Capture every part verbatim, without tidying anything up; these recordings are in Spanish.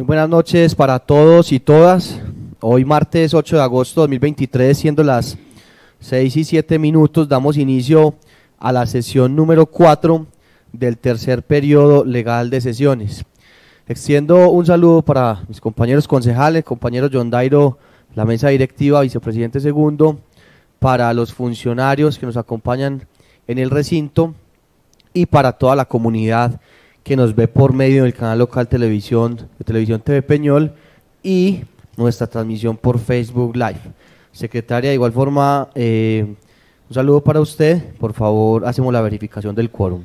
buenas noches para todos y todas. Hoy martes ocho de agosto de dos mil veintitrés, siendo las seis y siete minutos, damos inicio a la sesión número cuatro del tercer periodo legal de sesiones. Extiendo un saludo para mis compañeros concejales, compañeros John Dairo, la mesa directiva, vicepresidente segundo, para los funcionarios que nos acompañan en el recinto y para toda la comunidad que nos ve por medio del canal local televisión, de Televisión T V Peñol y nuestra transmisión por Facebook Live. Secretaria, de igual forma, eh, un saludo para usted. Por favor, hacemos la verificación del quórum.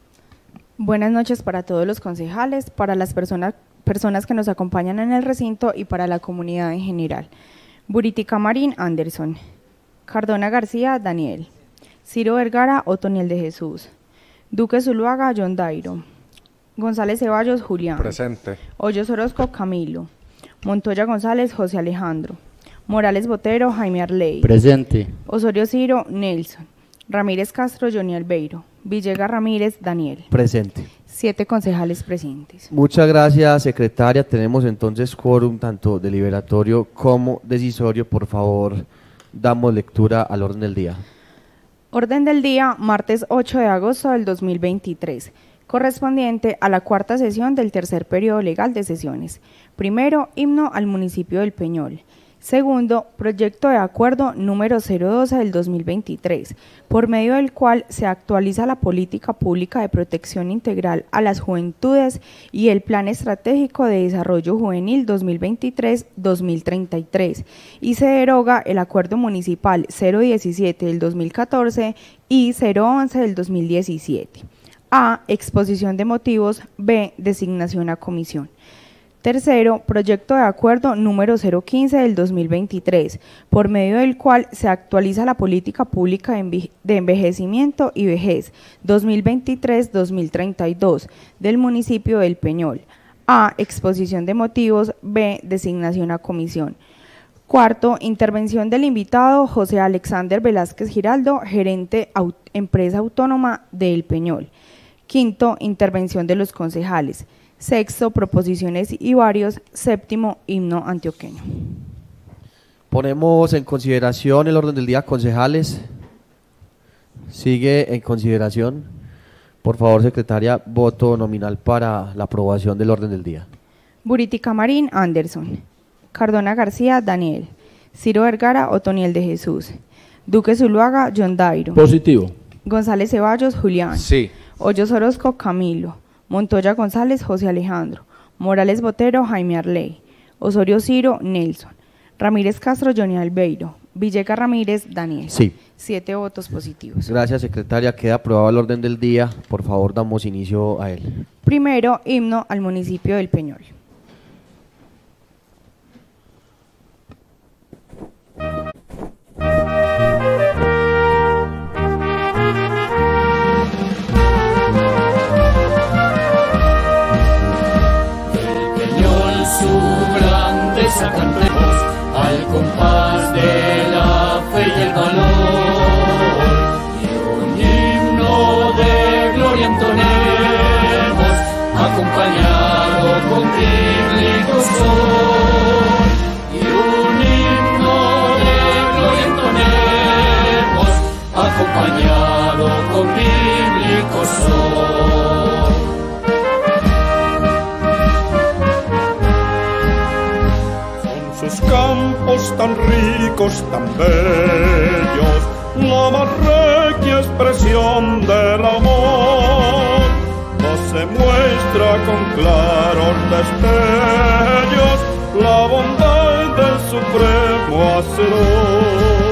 Buenas noches para todos los concejales, para las personas, personas que nos acompañan en el recinto y para la comunidad en general. Buritica Marín, Anderson. Cardona García, Daniel. Ciro Vergara, Otoniel de Jesús. Duque Zuluaga, John Dairo. González Ceballos, Julián. Presente. Hoyos Orozco, Camilo. Montoya González, José Alejandro. Morales Botero, Jaime Arley. Presente. Osorio Ciro, Nelson. Ramírez Castro, Johnny Albeiro. Villegas Ramírez, Daniel. Presente. Siete concejales presentes. Muchas gracias, secretaria. Tenemos entonces quórum tanto deliberatorio como decisorio. Por favor, damos lectura al orden del día. Orden del día, martes ocho de agosto del dos mil veintitrés. Correspondiente a la cuarta sesión del tercer periodo legal de sesiones. Primero, himno al municipio del Peñol. Segundo, proyecto de acuerdo número cero doce del dos mil veintitrés, por medio del cual se actualiza la política pública de protección integral a las juventudes y el Plan Estratégico de Desarrollo Juvenil dos mil veintitrés a dos mil treinta y tres y se deroga el acuerdo municipal cero diecisiete del dos mil catorce y cero once del dos mil diecisiete. A. Exposición de motivos. B. Designación a comisión. Tercero, proyecto de acuerdo número cero quince del dos mil veintitrés, por medio del cual se actualiza la política pública de envejecimiento y vejez dos mil veintitrés a dos mil treinta y dos del municipio del Peñol. A. Exposición de motivos. B. Designación a comisión. Cuarto, intervención del invitado José Alexander Velázquez Giraldo, gerente aut- empresa autónoma del Peñol. Quinto, intervención de los concejales. Sexto, proposiciones y varios. Séptimo, himno antioqueño. Ponemos en consideración el orden del día, concejales. Sigue en consideración. Por favor, secretaria, voto nominal para la aprobación del orden del día. Buritica Marín, Anderson. Cardona García, Daniel. Ciro Vergara, Otoniel de Jesús. Duque Zuluaga, John Dairo. Positivo. González Ceballos, Julián. Sí. Hoyos Orozco, Camilo. Montoya González, José Alejandro. Morales Botero, Jaime Arley. Osorio Ciro, Nelson. Ramírez Castro, Johnny Albeiro. Villegas Ramírez, Daniel. Sí. Siete votos positivos. Gracias, secretaria. Queda aprobado el orden del día. Por favor, damos inicio a él. Primero, himno al municipio del Peñol. Cantemos al compás de la fe y el valor, y un himno de gloria entonemos, acompañado con bíblico son. Y un himno de gloria entonemos, acompañado con bíblico son. Campos tan ricos, tan bellos, la más regia expresión del amor, nos se muestra con claros destellos la bondad del supremo Hacedor.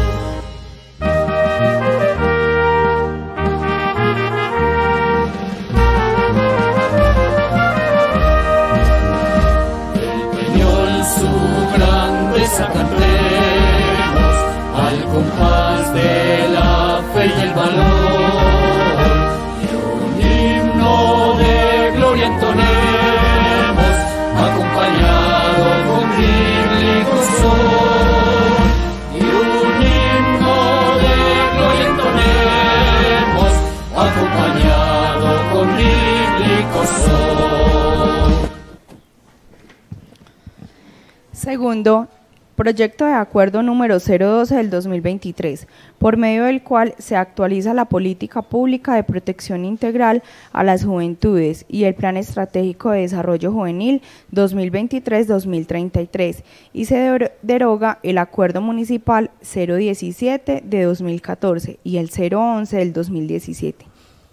Cantemos al compás de la fe y el valor, y un himno de gloria entonemos, acompañado con bíblico son. Y un himno de gloria entonemos, acompañado con bíblico son. Segundo, proyecto de acuerdo número cero doce del dos mil veintitrés, por medio del cual se actualiza la política pública de protección integral a las juventudes y el Plan Estratégico de Desarrollo Juvenil dos mil veintitrés a dos mil treinta y tres y se deroga el acuerdo municipal cero diecisiete de dos mil catorce y el cero once del dos mil diecisiete.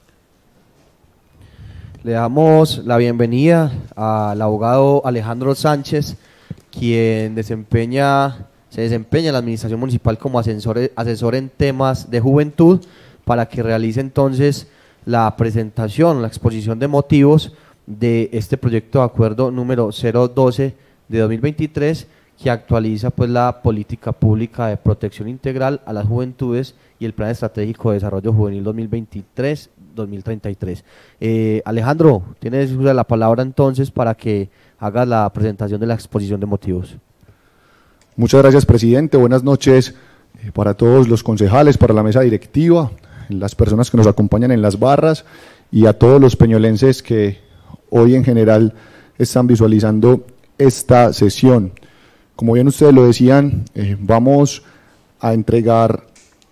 Le damos la bienvenida al abogado Alejandro Sánchez, quien desempeña, se desempeña en la administración municipal como asesor, asesor en temas de juventud, para que realice entonces la presentación, la exposición de motivos de este proyecto de acuerdo número cero doce de dos mil veintitrés, que actualiza pues la política pública de protección integral a las juventudes y el Plan Estratégico de Desarrollo Juvenil dos mil veintitrés a dos mil treinta y tres. Eh, Alejandro, tienes la palabra entonces para que hagas la presentación de la exposición de motivos. Muchas gracias, presidente. Buenas noches eh, para todos los concejales, para la mesa directiva, las personas que nos acompañan en las barras y a todos los peñolenses que hoy en general están visualizando esta sesión. Como bien ustedes lo decían, eh, vamos a entregar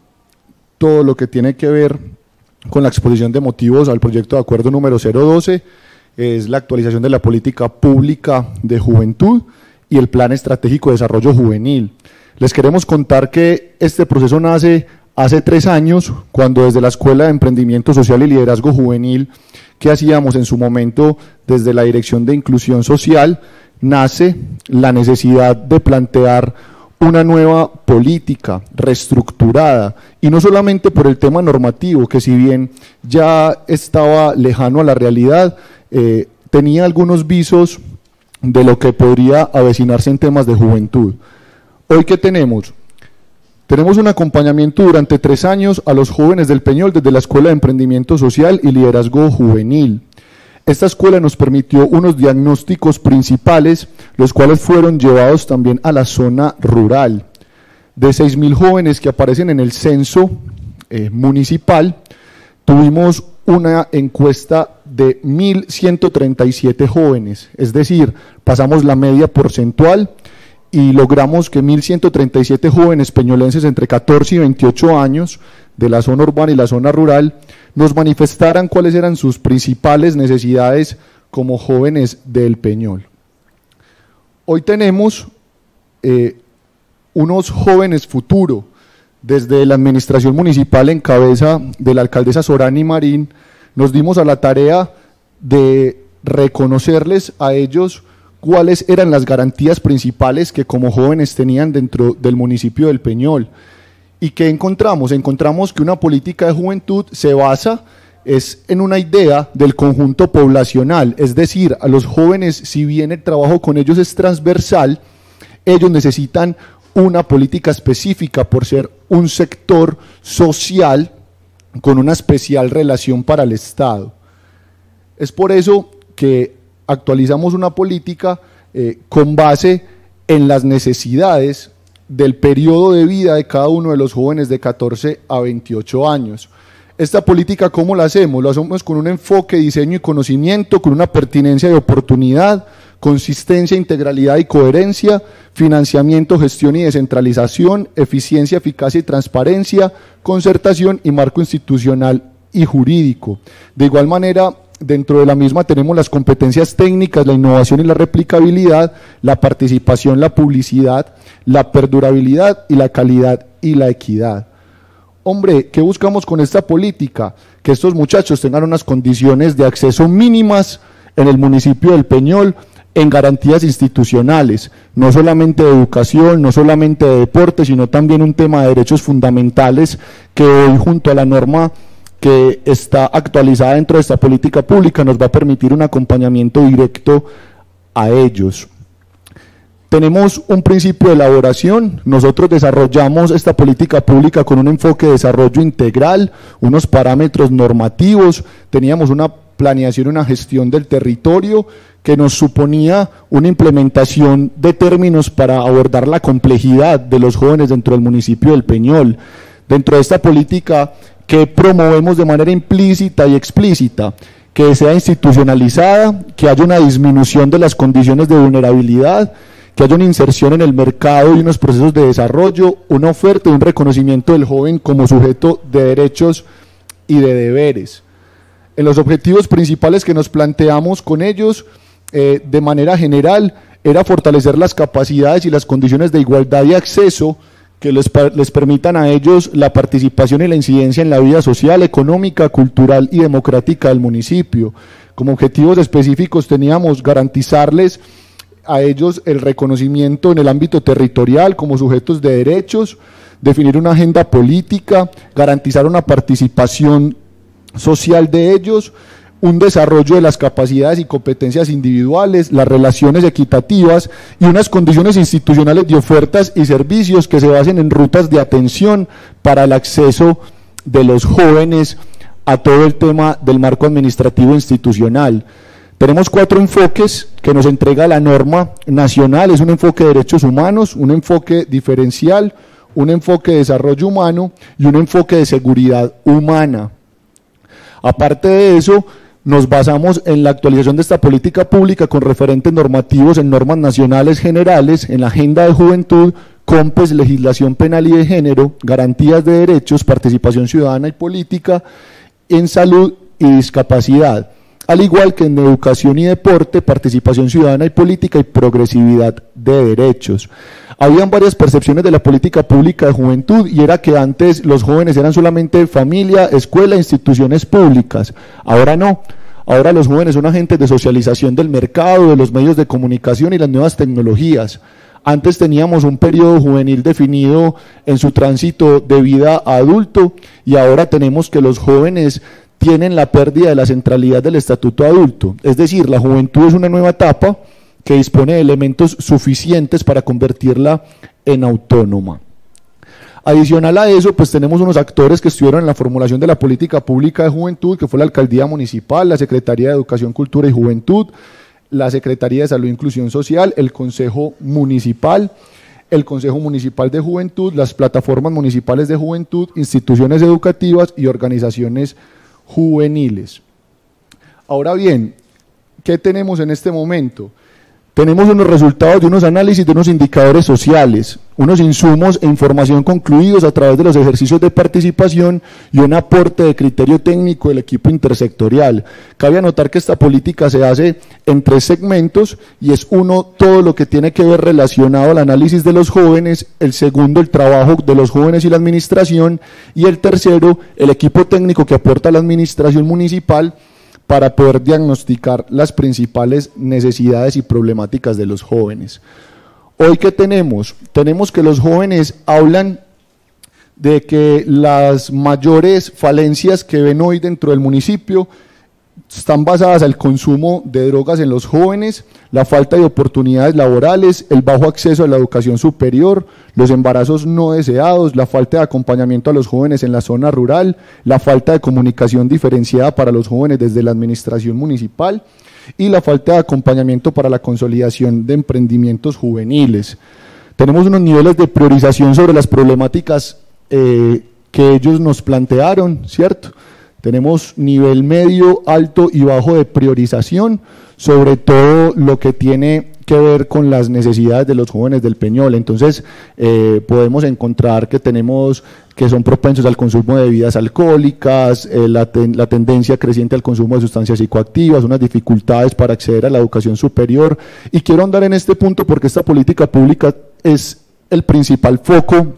todo lo que tiene que ver con la exposición de motivos al proyecto de acuerdo número cero doce, es la actualización de la política pública de juventud y el Plan Estratégico de Desarrollo Juvenil. Les queremos contar que este proceso nace hace tres años, cuando desde la Escuela de Emprendimiento Social y Liderazgo Juvenil, que hacíamos en su momento desde la Dirección de Inclusión Social, nace la necesidad de plantear una nueva política reestructurada, y no solamente por el tema normativo, que si bien ya estaba lejano a la realidad, eh, tenía algunos visos de lo que podría avecinarse en temas de juventud. Hoy, ¿qué tenemos? Tenemos un acompañamiento durante tres años a los jóvenes del Peñol desde la Escuela de Emprendimiento Social y Liderazgo Juvenil. Esta escuela nos permitió unos diagnósticos principales, los cuales fueron llevados también a la zona rural. De seis mil jóvenes que aparecen en el censo eh, municipal, tuvimos una encuesta de mil ciento treinta y siete jóvenes, es decir, pasamos la media porcentual y logramos que mil ciento treinta y siete jóvenes peñolenses entre catorce y veintiocho años de la zona urbana y la zona rural nos manifestaran cuáles eran sus principales necesidades como jóvenes del Peñol. Hoy tenemos eh, unos jóvenes futuro. Desde la administración municipal en cabeza de la alcaldesa Sorani Marín nos dimos a la tarea de reconocerles a ellos cuáles eran las garantías principales que como jóvenes tenían dentro del municipio del Peñol. ¿Y qué encontramos? Encontramos que una política de juventud se basa es en una idea del conjunto poblacional, es decir, a los jóvenes, si bien el trabajo con ellos es transversal, ellos necesitan una política específica por ser un sector social con una especial relación para el Estado. Es por eso que actualizamos una política eh, con base en las necesidades del periodo de vida de cada uno de los jóvenes de catorce a veintiocho años. Esta política, ¿cómo la hacemos? Lo hacemos con un enfoque, diseño y conocimiento, con una pertinencia de oportunidad, consistencia, integralidad y coherencia, financiamiento, gestión y descentralización, eficiencia, eficacia y transparencia, concertación y marco institucional y jurídico. De igual manera, dentro de la misma tenemos las competencias técnicas, la innovación y la replicabilidad, la participación, la publicidad, la perdurabilidad y la calidad y la equidad. Hombre, ¿qué buscamos con esta política? Que estos muchachos tengan unas condiciones de acceso mínimas en el municipio del Peñol, en garantías institucionales, no solamente de educación, no solamente de deporte, sino también un tema de derechos fundamentales que hoy, junto a la norma que está actualizada dentro de esta política pública, nos va a permitir un acompañamiento directo a ellos. Tenemos un principio de elaboración, nosotros desarrollamos esta política pública con un enfoque de desarrollo integral, unos parámetros normativos, teníamos una planeación, una gestión del territorio que nos suponía una implementación de términos para abordar la complejidad de los jóvenes dentro del municipio del Peñol. Dentro de esta política que promovemos de manera implícita y explícita, que sea institucionalizada, que haya una disminución de las condiciones de vulnerabilidad, que haya una inserción en el mercado y unos procesos de desarrollo, una oferta y un reconocimiento del joven como sujeto de derechos y de deberes. En los objetivos principales que nos planteamos con ellos, eh, de manera general, era fortalecer las capacidades y las condiciones de igualdad y acceso que les, les permitan a ellos la participación y la incidencia en la vida social, económica, cultural y democrática del municipio. Como objetivos específicos teníamos garantizarles a ellos el reconocimiento en el ámbito territorial como sujetos de derechos, definir una agenda política, garantizar una participación social de ellos, un desarrollo de las capacidades y competencias individuales, las relaciones equitativas y unas condiciones institucionales de ofertas y servicios que se basen en rutas de atención para el acceso de los jóvenes a todo el tema del marco administrativo institucional. Tenemos cuatro enfoques que nos entrega la norma nacional, es un enfoque de derechos humanos, un enfoque diferencial, un enfoque de desarrollo humano y un enfoque de seguridad humana. Aparte de eso, nos basamos en la actualización de esta política pública con referentes normativos en normas nacionales generales, en la agenda de juventud, COMPES, legislación penal y de género, garantías de derechos, participación ciudadana y política, en salud y discapacidad, al igual que en educación y deporte, participación ciudadana y política y progresividad de derechos. Habían varias percepciones de la política pública de juventud y era que antes los jóvenes eran solamente familia, escuela, instituciones públicas. Ahora no, ahora los jóvenes son agentes de socialización del mercado, de los medios de comunicación y las nuevas tecnologías. Antes teníamos un periodo juvenil definido en su tránsito de vida a adulto y ahora tenemos que los jóvenes tienen la pérdida de la centralidad del estatuto adulto. Es decir, la juventud es una nueva etapa que dispone de elementos suficientes para convertirla en autónoma. Adicional a eso, pues tenemos unos actores que estuvieron en la formulación de la política pública de juventud, que fue la Alcaldía Municipal, la Secretaría de Educación, Cultura y Juventud, la Secretaría de Salud e Inclusión Social, el Consejo Municipal, el Consejo Municipal de Juventud, las plataformas municipales de juventud, instituciones educativas y organizaciones juveniles. Ahora bien, ¿qué tenemos en este momento? Tenemos unos resultados de unos análisis de unos indicadores sociales, unos insumos e información concluidos a través de los ejercicios de participación y un aporte de criterio técnico del equipo intersectorial. Cabe anotar que esta política se hace en tres segmentos y es uno, todo lo que tiene que ver relacionado al análisis de los jóvenes, el segundo, el trabajo de los jóvenes y la administración y el tercero, el equipo técnico que aporta la administración municipal para poder diagnosticar las principales necesidades y problemáticas de los jóvenes. Hoy, ¿qué tenemos? Tenemos que los jóvenes hablan de que las mayores falencias que ven hoy dentro del municipio están basadas en el consumo de drogas en los jóvenes, la falta de oportunidades laborales, el bajo acceso a la educación superior, los embarazos no deseados, la falta de acompañamiento a los jóvenes en la zona rural, la falta de comunicación diferenciada para los jóvenes desde la administración municipal y la falta de acompañamiento para la consolidación de emprendimientos juveniles. Tenemos unos niveles de priorización sobre las problemáticas eh, que ellos nos plantearon, ¿cierto? Tenemos nivel medio, alto y bajo de priorización, sobre todo lo que tiene que ver con las necesidades de los jóvenes del Peñol. Entonces, eh, podemos encontrar que tenemos que son propensos al consumo de bebidas alcohólicas, eh, la, ten, la tendencia creciente al consumo de sustancias psicoactivas, unas dificultades para acceder a la educación superior. Y quiero andar en este punto porque esta política pública es el principal foco,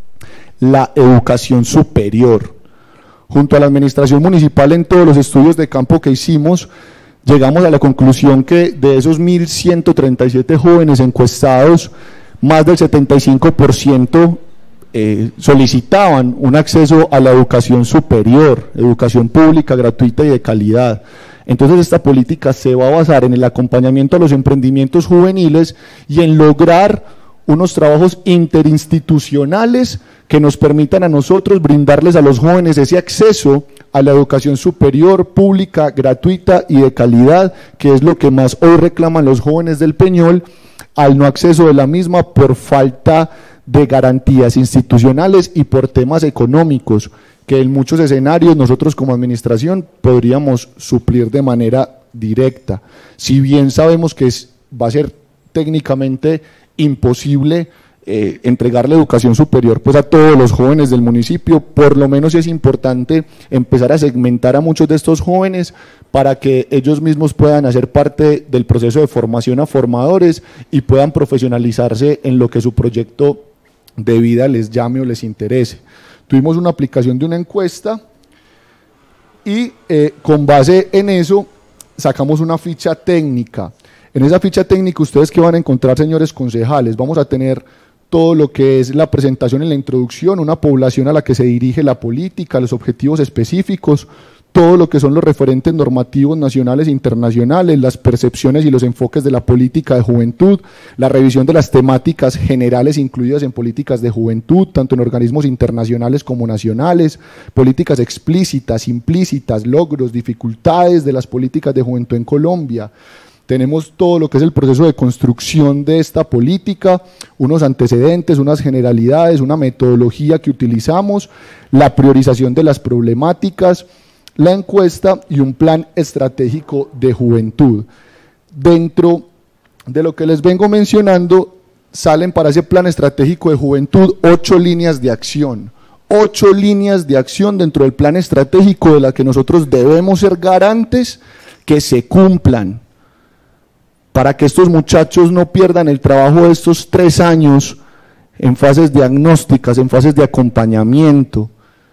la educación superior. Junto a la administración municipal, en todos los estudios de campo que hicimos, llegamos a la conclusión que de esos mil ciento treinta y siete jóvenes encuestados, más del setenta y cinco por ciento eh, solicitaban un acceso a la educación superior, educación pública, gratuita y de calidad. Entonces esta política se va a basar en el acompañamiento a los emprendimientos juveniles y en lograr unos trabajos interinstitucionales que nos permitan a nosotros brindarles a los jóvenes ese acceso a la educación superior, pública, gratuita y de calidad, que es lo que más hoy reclaman los jóvenes del Peñol, al no acceso de la misma por falta de garantías institucionales y por temas económicos, que en muchos escenarios nosotros como administración podríamos suplir de manera directa. Si bien sabemos que es, va a ser técnicamente imposible eh, entregarle educación superior pues a todos los jóvenes del municipio. Por lo menos es importante empezar a segmentar a muchos de estos jóvenes para que ellos mismos puedan hacer parte del proceso de formación a formadores y puedan profesionalizarse en lo que su proyecto de vida les llame o les interese. Tuvimos una aplicación de una encuesta y eh, con base en eso sacamos una ficha técnica. En esa ficha técnica, ustedes que van a encontrar, señores concejales, vamos a tener todo lo que es la presentación en la introducción, una población a la que se dirige la política, los objetivos específicos, todo lo que son los referentes normativos nacionales e internacionales, las percepciones y los enfoques de la política de juventud, la revisión de las temáticas generales incluidas en políticas de juventud, tanto en organismos internacionales como nacionales, políticas explícitas, implícitas, logros, dificultades de las políticas de juventud en Colombia. Tenemos todo lo que es el proceso de construcción de esta política, unos antecedentes, unas generalidades, una metodología que utilizamos, la priorización de las problemáticas, la encuesta y un plan estratégico de juventud. Dentro de lo que les vengo mencionando, salen para ese plan estratégico de juventud ocho líneas de acción. Ocho líneas de acción dentro del plan estratégico de las que nosotros debemos ser garantes que se cumplan, para que estos muchachos no pierdan el trabajo de estos tres años en fases diagnósticas, en fases de acompañamiento,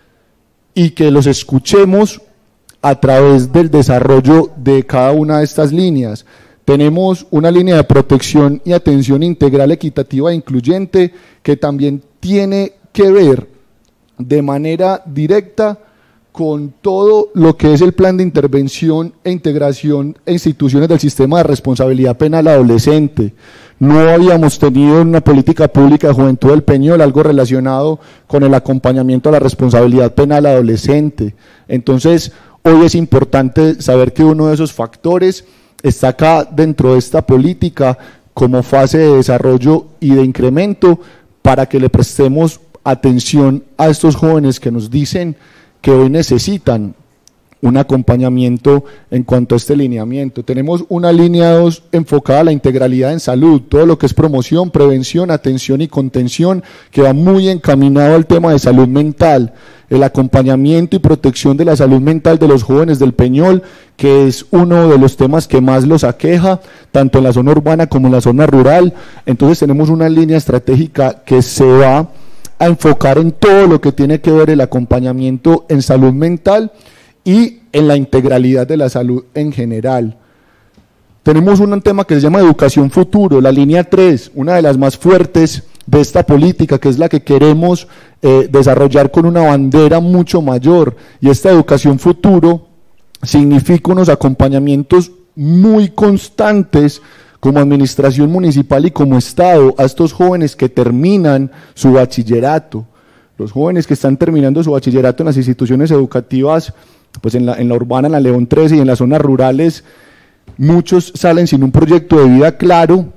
y que los escuchemos a través del desarrollo de cada una de estas líneas. Tenemos una línea de protección y atención integral, equitativa e incluyente, que también tiene que ver de manera directa con todo lo que es el plan de intervención e integración e instituciones del sistema de responsabilidad penal adolescente. No habíamos tenido en una política pública de juventud del Peñol algo relacionado con el acompañamiento a la responsabilidad penal adolescente. Entonces, hoy es importante saber que uno de esos factores está acá dentro de esta política como fase de desarrollo y de incremento para que le prestemos atención a estos jóvenes que nos dicen que hoy necesitan un acompañamiento en cuanto a este lineamiento. Tenemos una línea dos enfocada a la integralidad en salud, todo lo que es promoción, prevención, atención y contención, que va muy encaminado al tema de salud mental, el acompañamiento y protección de la salud mental de los jóvenes del Peñol, que es uno de los temas que más los aqueja, tanto en la zona urbana como en la zona rural. Entonces tenemos una línea estratégica que se va a enfocar en todo lo que tiene que ver el acompañamiento en salud mental y en la integralidad de la salud en general. Tenemos un tema que se llama educación futuro, la línea tres, una de las más fuertes de esta política, que es la que queremos eh, desarrollar con una bandera mucho mayor, y esta educación futuro significa unos acompañamientos muy constantes como administración municipal y como Estado a estos jóvenes que terminan su bachillerato. Los jóvenes que están terminando su bachillerato en las instituciones educativas, pues en la, en la urbana, en la León trece y en las zonas rurales, muchos salen sin un proyecto de vida claro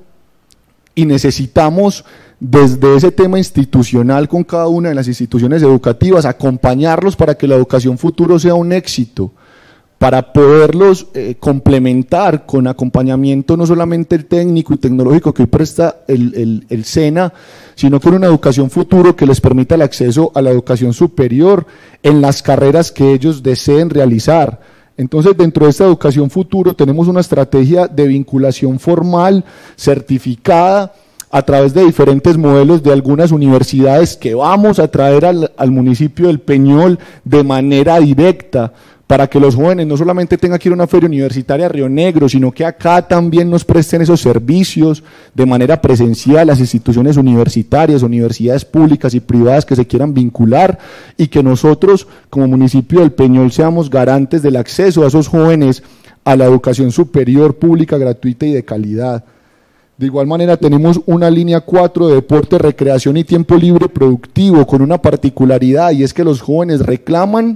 y necesitamos desde ese tema institucional con cada una de las instituciones educativas acompañarlos para que la educación futuro sea un éxito, para poderlos eh, complementar con acompañamiento no solamente el técnico y tecnológico que hoy presta el, el, el SENA, sino con una educación futuro que les permita el acceso a la educación superior en las carreras que ellos deseen realizar. Entonces, dentro de esta educación futuro tenemos una estrategia de vinculación formal, certificada, a través de diferentes modelos de algunas universidades que vamos a traer al, al municipio del Peñol de manera directa, para que los jóvenes no solamente tengan que ir a una feria universitaria a Río Negro, sino que acá también nos presten esos servicios de manera presencial, las instituciones universitarias, universidades públicas y privadas que se quieran vincular, y que nosotros como municipio del Peñol seamos garantes del acceso a esos jóvenes a la educación superior, pública, gratuita y de calidad. De igual manera tenemos una línea cuatro de deporte, recreación y tiempo libre productivo, con una particularidad, y es que los jóvenes reclaman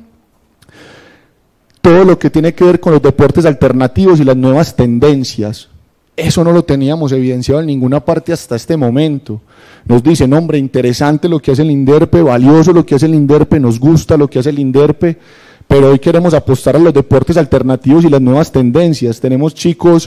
todo lo que tiene que ver con los deportes alternativos y las nuevas tendencias. Eso no lo teníamos evidenciado en ninguna parte hasta este momento. Nos dicen, hombre, interesante lo que hace el INDERPE, valioso lo que hace el INDERPE, nos gusta lo que hace el INDERPE, pero hoy queremos apostar a los deportes alternativos y las nuevas tendencias. Tenemos chicos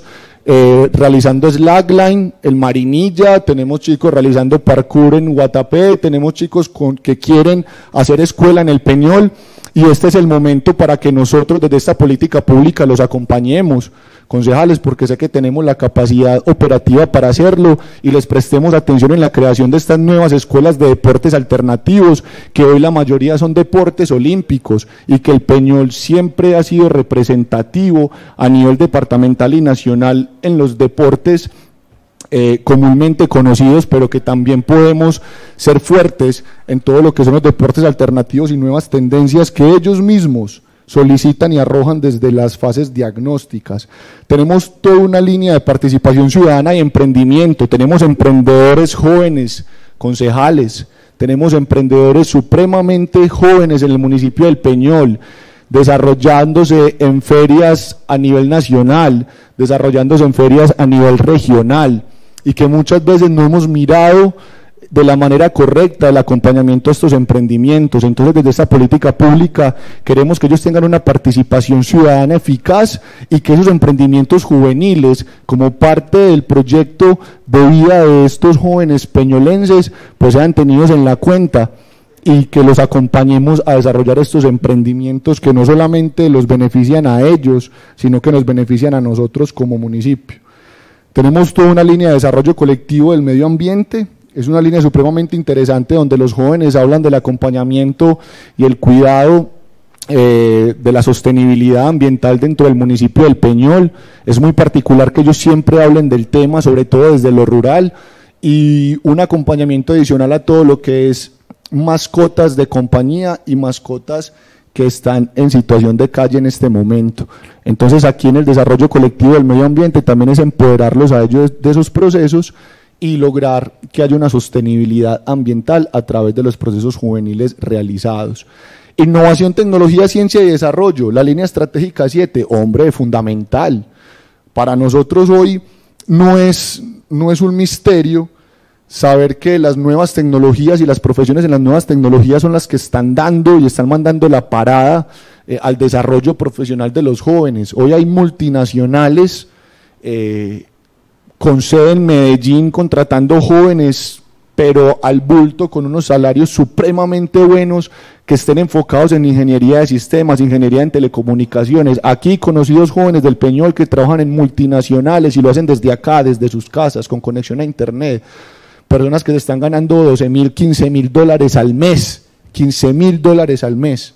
eh, realizando slackline, el Marinilla, tenemos chicos realizando parkour en Guatapé, tenemos chicos con, que quieren hacer escuela en el Peñol, y este es el momento para que nosotros desde esta política pública los acompañemos, concejales, porque sé que tenemos la capacidad operativa para hacerlo y les prestemos atención en la creación de estas nuevas escuelas de deportes alternativos, que hoy la mayoría son deportes olímpicos y que el Peñol siempre ha sido representativo a nivel departamental y nacional en los deportes Eh, comúnmente conocidos, pero que también podemos ser fuertes en todo lo que son los deportes alternativos y nuevas tendencias que ellos mismos solicitan y arrojan desde las fases diagnósticas. Tenemos toda una línea de participación ciudadana y emprendimiento, tenemos emprendedores jóvenes, concejales, tenemos emprendedores supremamente jóvenes en el municipio del Peñol, desarrollándose en ferias a nivel nacional, desarrollándose en ferias a nivel regional, y que muchas veces no hemos mirado de la manera correcta el acompañamiento a estos emprendimientos. Entonces, desde esta política pública queremos que ellos tengan una participación ciudadana eficaz y que esos emprendimientos juveniles, como parte del proyecto de vida de estos jóvenes peñolenses, pues sean tenidos en la cuenta y que los acompañemos a desarrollar estos emprendimientos que no solamente los benefician a ellos, sino que nos benefician a nosotros como municipio. Tenemos toda una línea de desarrollo colectivo del medio ambiente, es una línea supremamente interesante donde los jóvenes hablan del acompañamiento y el cuidado eh, de la sostenibilidad ambiental dentro del municipio del Peñol. Es muy particular que ellos siempre hablen del tema, sobre todo desde lo rural, y un acompañamiento adicional a todo lo que es mascotas de compañía y mascotas que están en situación de calle en este momento. Entonces, aquí en el desarrollo colectivo del medio ambiente también es empoderarlos a ellos de esos procesos y lograr que haya una sostenibilidad ambiental a través de los procesos juveniles realizados. Innovación, tecnología, ciencia y desarrollo, la línea estratégica siete, hombre, fundamental. Para nosotros hoy no es, no es un misterio saber que las nuevas tecnologías y las profesiones en las nuevas tecnologías son las que están dando y están mandando la parada eh, al desarrollo profesional de los jóvenes. Hoy hay multinacionales eh, con sede en Medellín contratando jóvenes, pero al bulto, con unos salarios supremamente buenos, que estén enfocados en ingeniería de sistemas, ingeniería en telecomunicaciones. Aquí conocidos jóvenes del Peñol que trabajan en multinacionales y lo hacen desde acá, desde sus casas, con conexión a internet. Personas que se están ganando doce mil, quince mil dólares al mes, quince mil dólares al mes.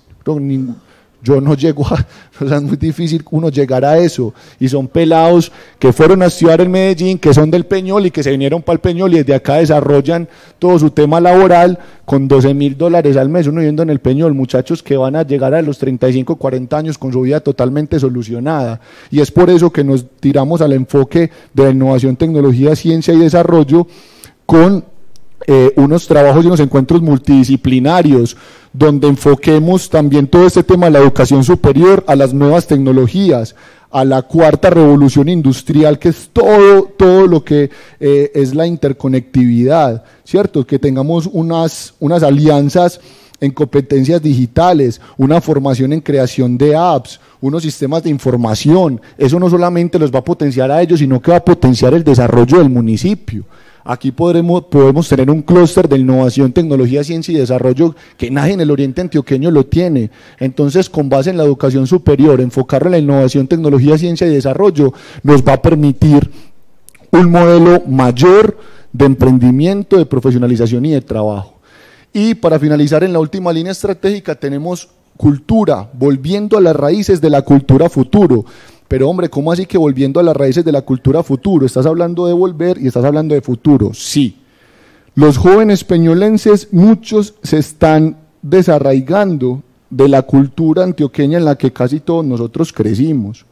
Yo no llego a, o sea, es muy difícil uno llegar a eso, y son pelados que fueron a estudiar en Medellín, que son del Peñol y que se vinieron para el Peñol y desde acá desarrollan todo su tema laboral con doce mil dólares al mes, uno viviendo en el Peñol, muchachos que van a llegar a los treinta y cinco, cuarenta años con su vida totalmente solucionada, y es por eso que nos tiramos al enfoque de la innovación, tecnología, ciencia y desarrollo, con eh, unos trabajos y unos encuentros multidisciplinarios, donde enfoquemos también todo este tema de la educación superior a las nuevas tecnologías, a la cuarta revolución industrial, que es todo, todo lo que eh, es la interconectividad, ¿cierto? Que tengamos unas, unas alianzas en competencias digitales, una formación en creación de apps, unos sistemas de información. Eso no solamente los va a potenciar a ellos, sino que va a potenciar el desarrollo del municipio. Aquí podremos, podemos tener un clúster de innovación, tecnología, ciencia y desarrollo que nadie en el oriente antioqueño lo tiene. Entonces, con base en la educación superior, enfocarlo en la innovación, tecnología, ciencia y desarrollo, nos va a permitir un modelo mayor de emprendimiento, de profesionalización y de trabajo. Y para finalizar, en la última línea estratégica tenemos cultura, volviendo a las raíces de la cultura futuro. Pero hombre, ¿cómo así que volviendo a las raíces de la cultura futuro? Estás hablando de volver y estás hablando de futuro. Sí, los jóvenes peñolenses, muchos se están desarraigando de la cultura antioqueña en la que casi todos nosotros crecimos.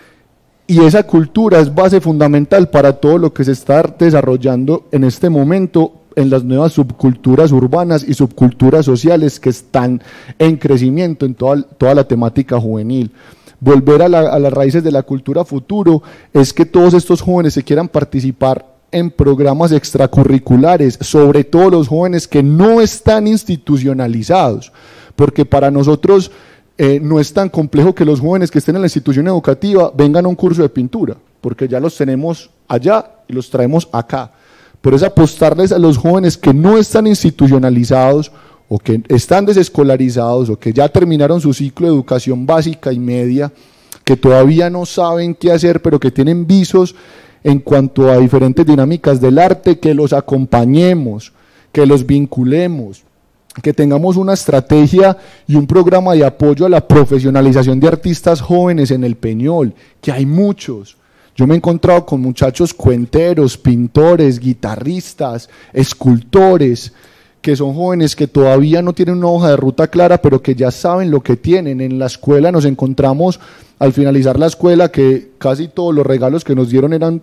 Y esa cultura es base fundamental para todo lo que se está desarrollando en este momento en las nuevas subculturas urbanas y subculturas sociales que están en crecimiento en toda, toda la temática juvenil. Volver a, la, a las raíces de la cultura futuro es que todos estos jóvenes se quieran participar en programas extracurriculares, sobre todo los jóvenes que no están institucionalizados, porque para nosotros eh, no es tan complejo que los jóvenes que estén en la institución educativa vengan a un curso de pintura. porque ya los tenemos allá y los traemos acá, pero es apostarles a los jóvenes que no están institucionalizados o que están desescolarizados o que ya terminaron su ciclo de educación básica y media, que todavía no saben qué hacer, pero que tienen visos en cuanto a diferentes dinámicas del arte, que los acompañemos, que los vinculemos, que tengamos una estrategia y un programa de apoyo a la profesionalización de artistas jóvenes en el Peñol, que hay muchos. Yo me he encontrado con muchachos cuenteros, pintores, guitarristas, escultores, que son jóvenes que todavía no tienen una hoja de ruta clara, pero que ya saben lo que tienen. En la escuela nos encontramos, al finalizar la escuela, que casi todos los regalos que nos dieron eran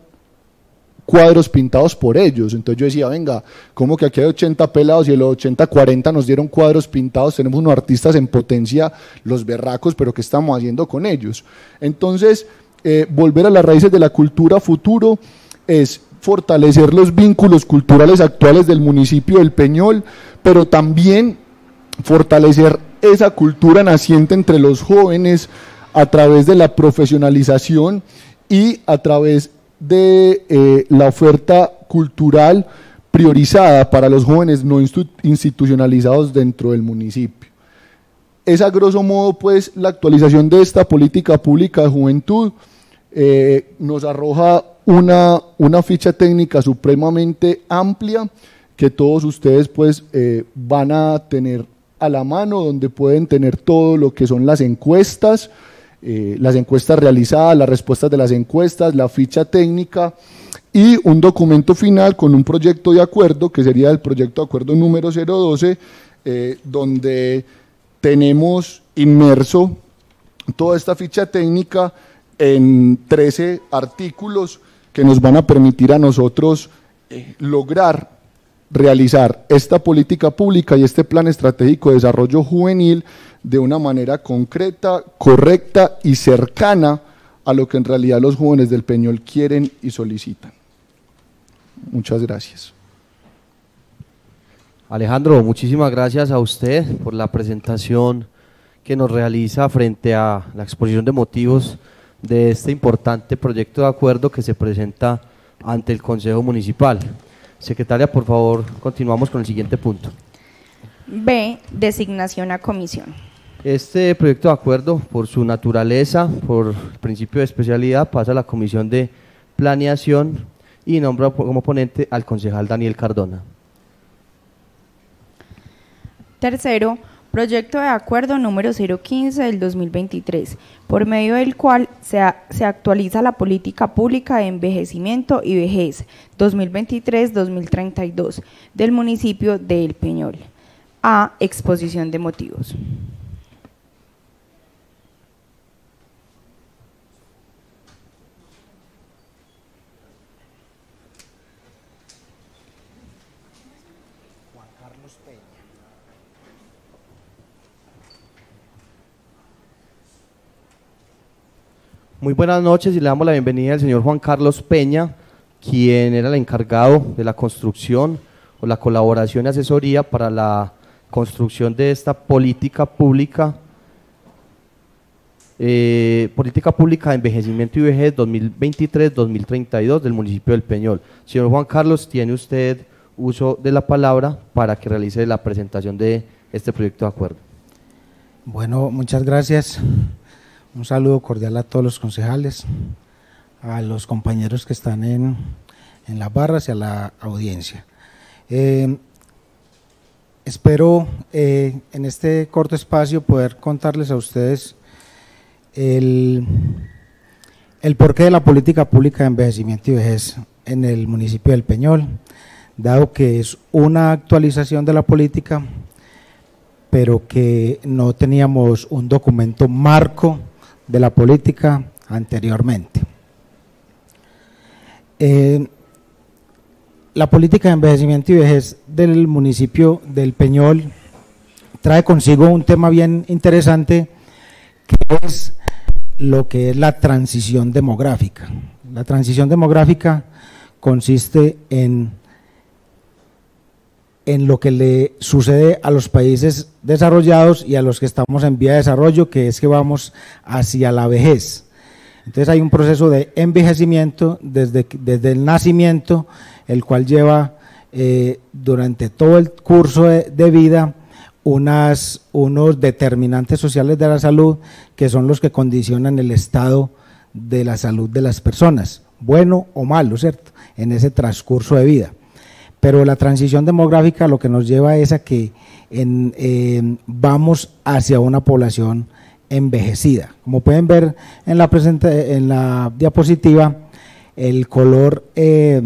cuadros pintados por ellos. Entonces yo decía, venga, ¿cómo que aquí hay ochenta pelados y de los ochenta, cuarenta nos dieron cuadros pintados? Tenemos unos artistas en potencia, los berracos, pero ¿qué estamos haciendo con ellos? Entonces, eh, volver a las raíces de la cultura futuro es fortalecer los vínculos culturales actuales del municipio del Peñol, pero también fortalecer esa cultura naciente entre los jóvenes a través de la profesionalización y a través de eh, la oferta cultural priorizada para los jóvenes no institucionalizados dentro del municipio. Es a grosso modo pues la actualización de esta política pública de juventud. Eh, nos arroja una, una ficha técnica supremamente amplia que todos ustedes pues eh, van a tener a la mano, donde pueden tener todo lo que son las encuestas, eh, las encuestas realizadas, las respuestas de las encuestas, la ficha técnica y un documento final con un proyecto de acuerdo, que sería el proyecto de acuerdo número cero doce, eh, donde tenemos inmerso toda esta ficha técnica en trece artículos que nos van a permitir a nosotros eh, lograr realizar esta política pública y este plan estratégico de desarrollo juvenil de una manera concreta, correcta y cercana a lo que en realidad los jóvenes del Peñol quieren y solicitan. Muchas gracias. Alejandro, muchísimas gracias a usted por la presentación que nos realiza frente a la exposición de motivos de este importante proyecto de acuerdo que se presenta ante el Consejo Municipal. Secretaria, por favor, continuamos con el siguiente punto. B. Designación a comisión. Este proyecto de acuerdo, por su naturaleza, por el principio de especialidad, pasa a la Comisión de Planeación y nombra como ponente al concejal Daniel Cardona. Tercero, proyecto de acuerdo número cero quince del dos mil veintitrés, por medio del cual se, a, se actualiza la política pública de envejecimiento y vejez dos mil veintitrés a dos mil treinta y dos del municipio de El Peñol. A. Exposición de motivos. Muy buenas noches y le damos la bienvenida al señor Juan Carlos Peña, quien era el encargado de la construcción o la colaboración y asesoría para la construcción de esta política pública, eh, política pública de envejecimiento y vejez dos mil veintitrés a dos mil treinta y dos del municipio del Peñol. Señor Juan Carlos, tiene usted uso de la palabra para que realice la presentación de este proyecto de acuerdo. Bueno, muchas gracias. Un saludo cordial a todos los concejales, a los compañeros que están en, en las barras y a la audiencia. Eh, espero eh, en este corto espacio poder contarles a ustedes el, el porqué de la política pública de envejecimiento y vejez en el municipio del Peñol, dado que es una actualización de la política, pero que no teníamos un documento marco de la política anteriormente. Eh, la política de envejecimiento y vejez del municipio del Peñol trae consigo un tema bien interesante, que es lo que es la transición demográfica. La transición demográfica consiste en en lo que le sucede a los países desarrollados y a los que estamos en vía de desarrollo, que es que vamos hacia la vejez. Entonces hay un proceso de envejecimiento desde, desde el nacimiento, el cual lleva eh, durante todo el curso de, de vida unas, unos determinantes sociales de la salud que son los que condicionan el estado de la salud de las personas, bueno o malo, ¿cierto?, en ese transcurso de vida. Pero la transición demográfica lo que nos lleva es a que en, eh, vamos hacia una población envejecida. Como pueden ver en la, presente, en la diapositiva, el color eh,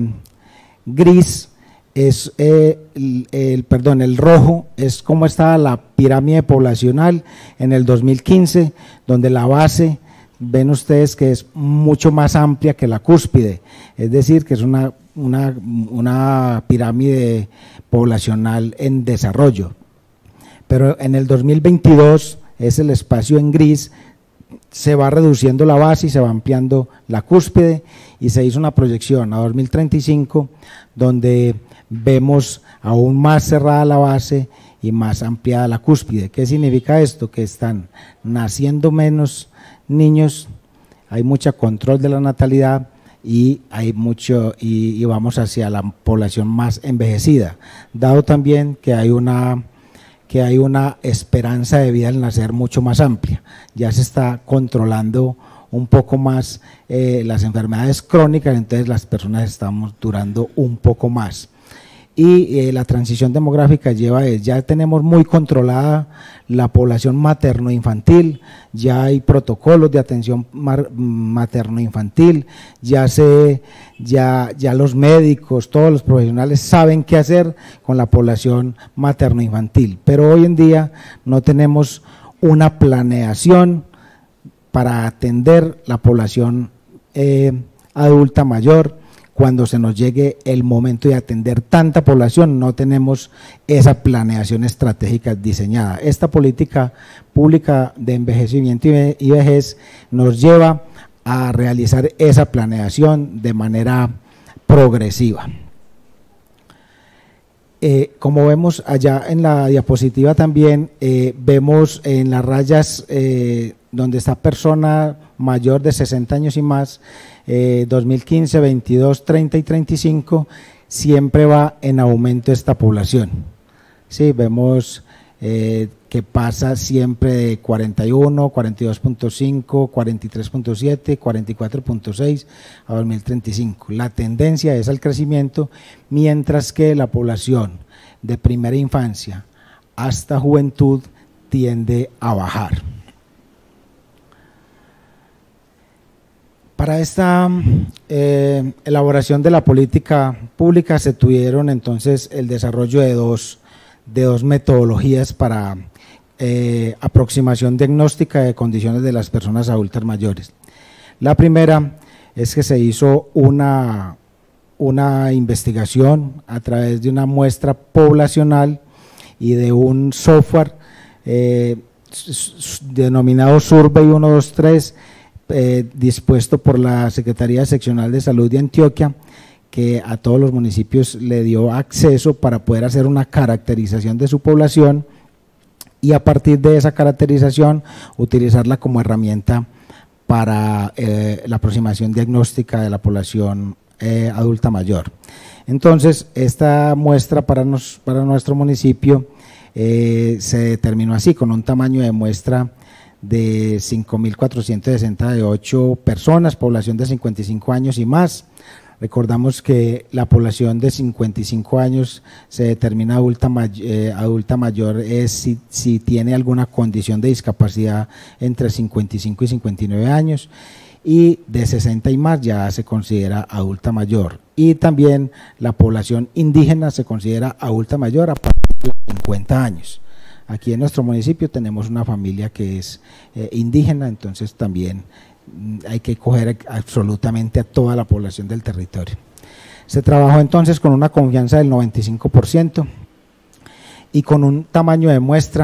gris es, eh, el, el, perdón, el rojo es cómo estaba la pirámide poblacional en el dos mil quince, donde la base, ven ustedes que es mucho más amplia que la cúspide, es decir, que es una, una, una pirámide poblacional en desarrollo. Pero en el dos mil veintidós es el espacio en gris, se va reduciendo la base y se va ampliando la cúspide, y se hizo una proyección a dos mil treinta y cinco donde vemos aún más cerrada la base y más ampliada la cúspide. ¿Qué significa esto? Que están naciendo menos niños, hay mucho control de la natalidad y hay mucho y, y vamos hacia la población más envejecida, dado también que hay una que hay una esperanza de vida al nacer mucho más amplia. Ya se está controlando un poco más eh, las enfermedades crónicas, entonces las personas estamos durando un poco más. Y eh, la transición demográfica lleva, ya tenemos muy controlada la población materno-infantil, ya hay protocolos de atención materno-infantil, ya, se, ya, ya los médicos, todos los profesionales saben qué hacer con la población materno-infantil, pero hoy en día no tenemos una planeación para atender la población eh, adulta mayor. Cuando se nos llegue el momento de atender tanta población, no tenemos esa planeación estratégica diseñada. Esta política pública de envejecimiento y vejez nos lleva a realizar esa planeación de manera progresiva. Eh, como vemos allá en la diapositiva también, eh, vemos en las rayas eh, donde está persona mayor de sesenta años y más, eh, dos mil quince, veintidós, treinta y treinta y cinco, siempre va en aumento esta población. Sí, vemos eh, que pasa siempre de cuarenta y uno, cuarenta y dos punto cinco, cuarenta y tres punto siete, cuarenta y cuatro punto seis a dos mil treinta y cinco. La tendencia es al crecimiento, mientras que la población de primera infancia hasta juventud tiende a bajar. Para esta eh, elaboración de la política pública se tuvieron entonces el desarrollo de dos, de dos metodologías para eh, aproximación diagnóstica de condiciones de las personas adultas mayores. La primera es que se hizo una, una investigación a través de una muestra poblacional y de un software eh, denominado Survey uno dos tres, Eh, dispuesto por la Secretaría Seccional de Salud de Antioquia, que a todos los municipios le dio acceso para poder hacer una caracterización de su población y a partir de esa caracterización utilizarla como herramienta para eh, la aproximación diagnóstica de la población eh, adulta mayor. Entonces, esta muestra para, nos, para nuestro municipio eh, se determinó así, con un tamaño de muestra de cinco mil cuatrocientos sesenta y ocho personas, población de cincuenta y cinco años y más. Recordamos que la población de cincuenta y cinco años se determina adulta, may eh, adulta mayor es si, si tiene alguna condición de discapacidad entre cincuenta y cinco y cincuenta y nueve años, y de sesenta y más ya se considera adulta mayor, y también la población indígena se considera adulta mayor a partir de los cincuenta años. Aquí en nuestro municipio tenemos una familia que es eh, indígena, entonces también mm, hay que coger absolutamente a toda la población del territorio. Se trabajó entonces con una confianza del noventa y cinco por ciento y con un tamaño de muestra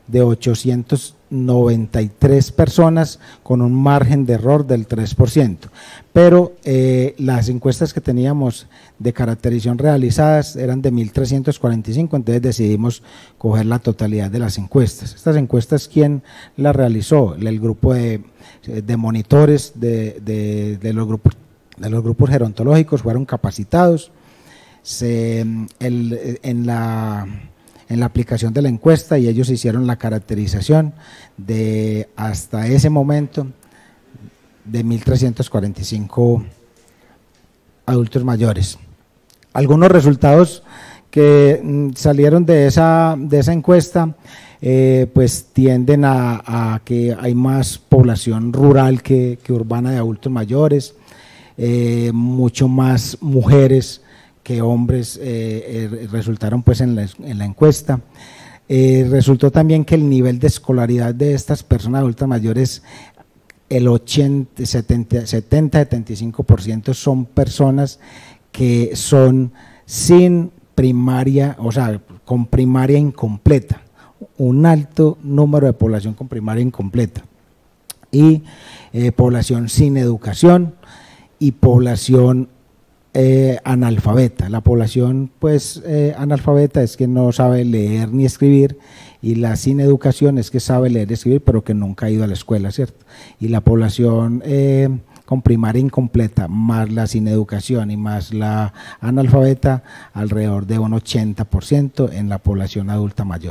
de ochocientas noventa y tres personas con un margen de error del tres por ciento, pero eh, las encuestas que teníamos de caracterización realizadas eran de mil trescientos cuarenta y cinco, entonces decidimos coger la totalidad de las encuestas. Estas encuestas, ¿quién las realizó? El grupo de, de monitores de, de, de, los grupos, de los grupos gerontológicos fueron capacitados. Se, el, en la en la aplicación de la encuesta, y ellos hicieron la caracterización de hasta ese momento de mil trescientos cuarenta y cinco adultos mayores. Algunos resultados que mm, salieron de esa, de esa encuesta eh, pues tienden a, a que hay más población rural que, que urbana de adultos mayores, eh, mucho más mujeres que hombres eh, eh, resultaron pues en la, en la encuesta. Eh, resultó también que el nivel de escolaridad de estas personas adultas mayores, el ochenta, setenta, setenta, setenta y cinco por ciento son personas que son sin primaria, o sea, con primaria incompleta, un alto número de población con primaria incompleta, y eh, población sin educación y población Eh, analfabeta. La población pues eh, analfabeta es que no sabe leer ni escribir, y la sin educación es que sabe leer y escribir pero que nunca ha ido a la escuela, ¿cierto? Y la población eh, con primaria incompleta más la sin educación y más la analfabeta, alrededor de un ochenta por ciento en la población adulta mayor.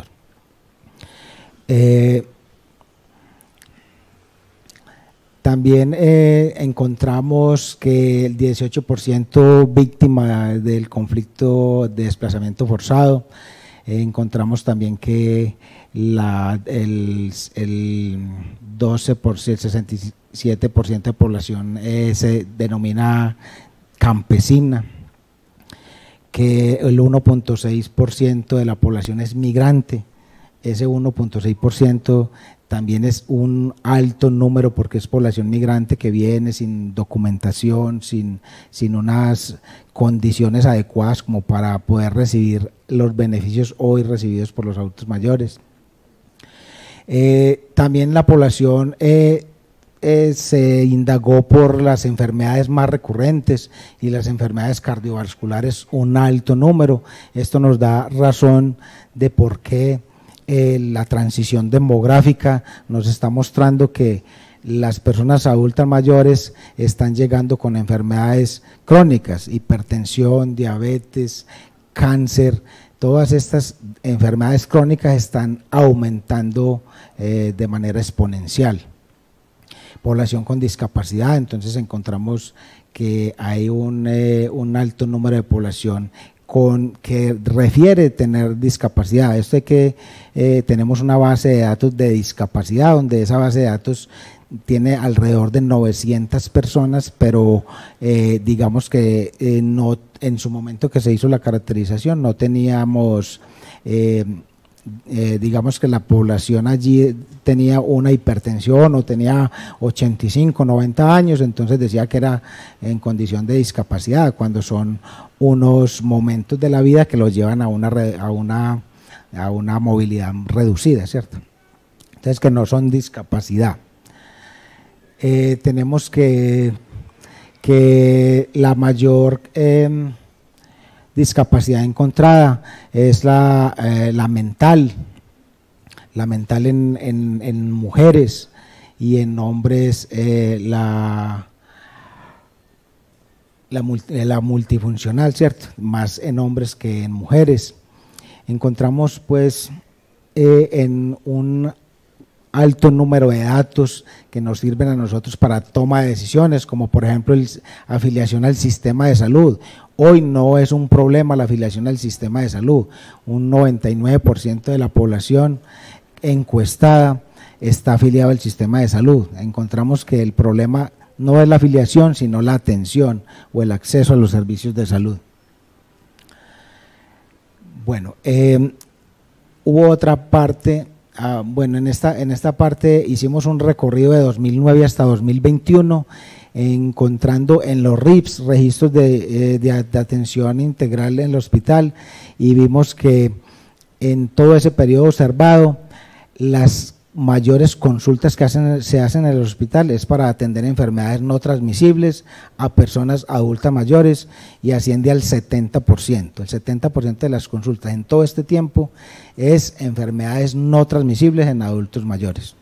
Eh, También eh, encontramos que el dieciocho por ciento víctima del conflicto de desplazamiento forzado. Eh, encontramos también que la, el, el doce por ciento, sesenta y siete por ciento de población eh, se denomina campesina, que el uno punto seis por ciento de la población es migrante. Ese uno punto seis por ciento también es un alto número porque es población migrante que viene sin documentación, sin, sin unas condiciones adecuadas como para poder recibir los beneficios hoy recibidos por los adultos mayores. Eh, también la población eh, eh, se indagó por las enfermedades más recurrentes, y las enfermedades cardiovasculares un alto número. Esto nos da razón de por qué Eh, la transición demográfica nos está mostrando que las personas adultas mayores están llegando con enfermedades crónicas, hipertensión, diabetes, cáncer. Todas estas enfermedades crónicas están aumentando eh, de manera exponencial. Población con discapacidad, entonces encontramos que hay un, eh, un alto número de población con que refiere tener discapacidad. Esto es que eh, tenemos una base de datos de discapacidad, donde esa base de datos tiene alrededor de novecientas personas, pero eh, digamos que eh, no, en su momento que se hizo la caracterización no teníamos, eh, eh, digamos que la población allí tenía una hipertensión o tenía ochenta y cinco, noventa años, entonces decía que era en condición de discapacidad, cuando son unos momentos de la vida que los llevan a una, a una, a una movilidad reducida, ¿cierto? Entonces que no son discapacidad. Eh, tenemos que, que la mayor eh, discapacidad encontrada es la, eh, la mental, la mental en, en, en mujeres, y en hombres eh, la, la, la multifuncional, ¿cierto? Más en hombres que en mujeres. Encontramos pues eh, en un alto número de datos que nos sirven a nosotros para toma de decisiones, como por ejemplo la afiliación al sistema de salud. Hoy no es un problema la afiliación al sistema de salud. Un noventa y nueve por ciento de la población encuestada está afiliada al sistema de salud. Encontramos que el problema no es la afiliación, sino la atención o el acceso a los servicios de salud. Bueno, eh, hubo otra parte. Ah, bueno, en esta, en esta parte hicimos un recorrido de dos mil nueve hasta dos mil veintiuno, encontrando en los R I Ps registros de, de, de atención integral en el hospital, y vimos que en todo ese periodo observado las mayores consultas que hacen, se hacen en el hospital es para atender enfermedades no transmisibles a personas adultas mayores y asciende al setenta por ciento. El setenta por ciento de las consultas en todo este tiempo es enfermedades no transmisibles en adultos mayores.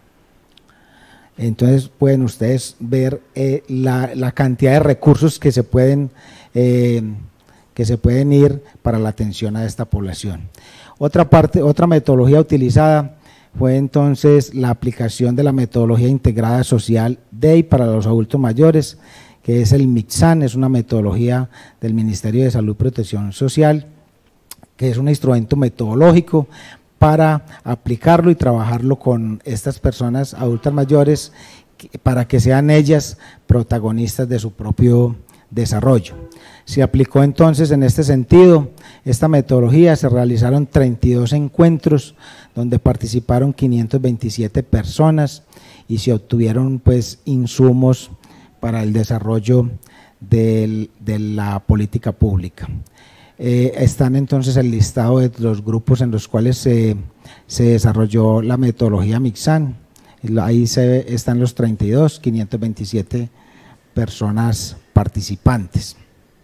Entonces pueden ustedes ver eh, la, la cantidad de recursos que se pueden eh, que se pueden ir para la atención a esta población. Otra parte, otra metodología utilizada fue entonces la aplicación de la metodología integrada social D E I para los adultos mayores, que es el MIXAN, es una metodología del Ministerio de Salud y Protección Social, que es un instrumento metodológico para aplicarlo y trabajarlo con estas personas adultas mayores para que sean ellas protagonistas de su propio desarrollo. Se aplicó entonces en este sentido esta metodología, se realizaron treinta y dos encuentros donde participaron quinientas veintisiete personas y se obtuvieron pues insumos para el desarrollo del, de la política pública. Eh, están entonces el listado de los grupos en los cuales se, se desarrolló la metodología MIXAN, ahí se, están los treinta y dos, quinientas veintisiete personas participantes.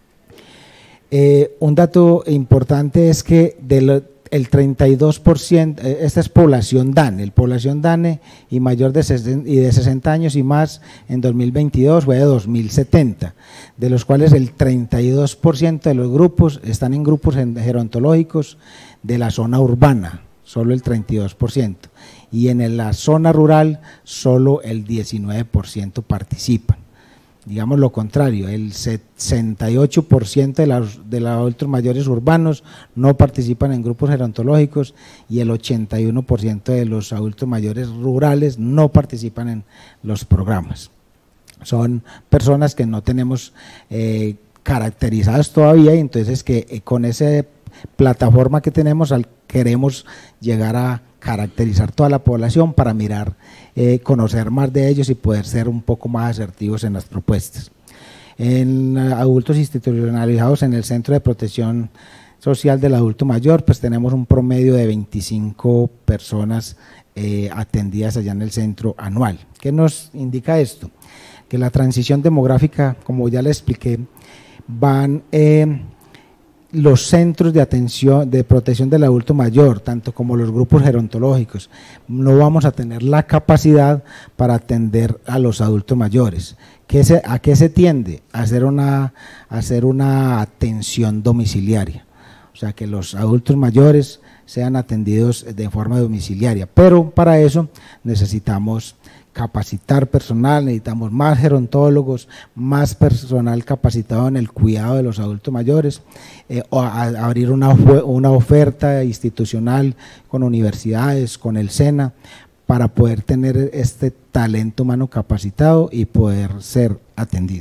Eh, un dato importante es que del el treinta y dos por ciento, esta es población DANE, el población DANE y mayor de sesenta, y de sesenta años y más en dos mil veintidós fue de dos mil setenta, de los cuales el treinta y dos por ciento de los grupos están en grupos gerontológicos de la zona urbana, solo el treinta y dos por ciento, y en la zona rural solo el diecinueve por ciento participan. Digamos lo contrario, el sesenta y ocho por ciento de los, de los adultos mayores urbanos no participan en grupos gerontológicos y el ochenta y uno por ciento de los adultos mayores rurales no participan en los programas. Son personas que no tenemos eh, caracterizadas todavía y entonces que eh, con esa plataforma que tenemos al, queremos llegar a caracterizar toda la población para mirar, eh, conocer más de ellos y poder ser un poco más asertivos en las propuestas. En uh, adultos institucionalizados en el Centro de Protección Social del Adulto Mayor, pues tenemos un promedio de veinticinco personas eh, atendidas allá en el centro anual. ¿Qué nos indica esto? Que la transición demográfica, como ya les expliqué, van… Eh, los centros de atención, de protección del adulto mayor, tanto como los grupos gerontológicos, no vamos a tener la capacidad para atender a los adultos mayores. ¿Qué se, ¿A qué se tiende? A hacer una, a hacer una atención domiciliaria, o sea, que los adultos mayores sean atendidos de forma domiciliaria, pero para eso necesitamos capacitar personal, necesitamos más gerontólogos, más personal capacitado en el cuidado de los adultos mayores, eh, o a, a abrir una, una oferta institucional con universidades, con el SENA, para poder tener este talento humano capacitado y poder ser atendido.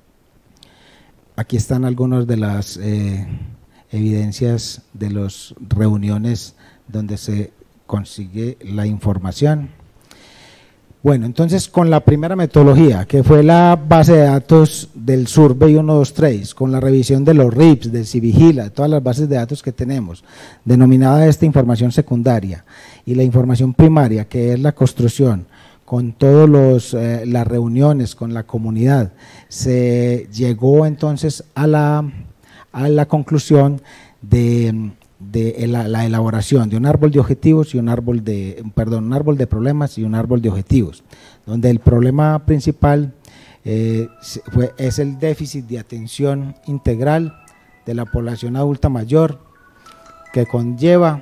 Aquí están algunas de las eh, evidencias de las reuniones donde se consigue la información. Bueno, entonces con la primera metodología, que fue la base de datos del Survey ciento veintitrés, con la revisión de los R I Ps, del Civigila, de todas las bases de datos que tenemos, denominada esta información secundaria, y la información primaria, que es la construcción, con todas eh, las reuniones con la comunidad, se llegó entonces a la, a la conclusión de… de la, la elaboración de un árbol de objetivos y un árbol de, perdón, un árbol de problemas y un árbol de objetivos, donde el problema principal eh, fue, es el déficit de atención integral de la población adulta mayor, que conlleva,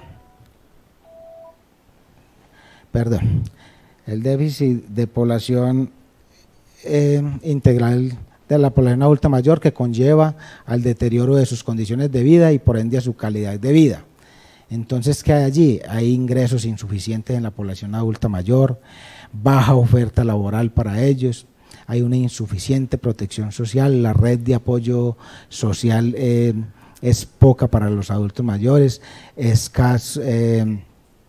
perdón, el déficit de población eh, integral de la población adulta mayor que conlleva al deterioro de sus condiciones de vida y por ende a su calidad de vida. Entonces, ¿qué hay allí? Hay ingresos insuficientes en la población adulta mayor, baja oferta laboral para ellos, hay una insuficiente protección social, la red de apoyo social eh, es poca para los adultos mayores, escaso… Eh,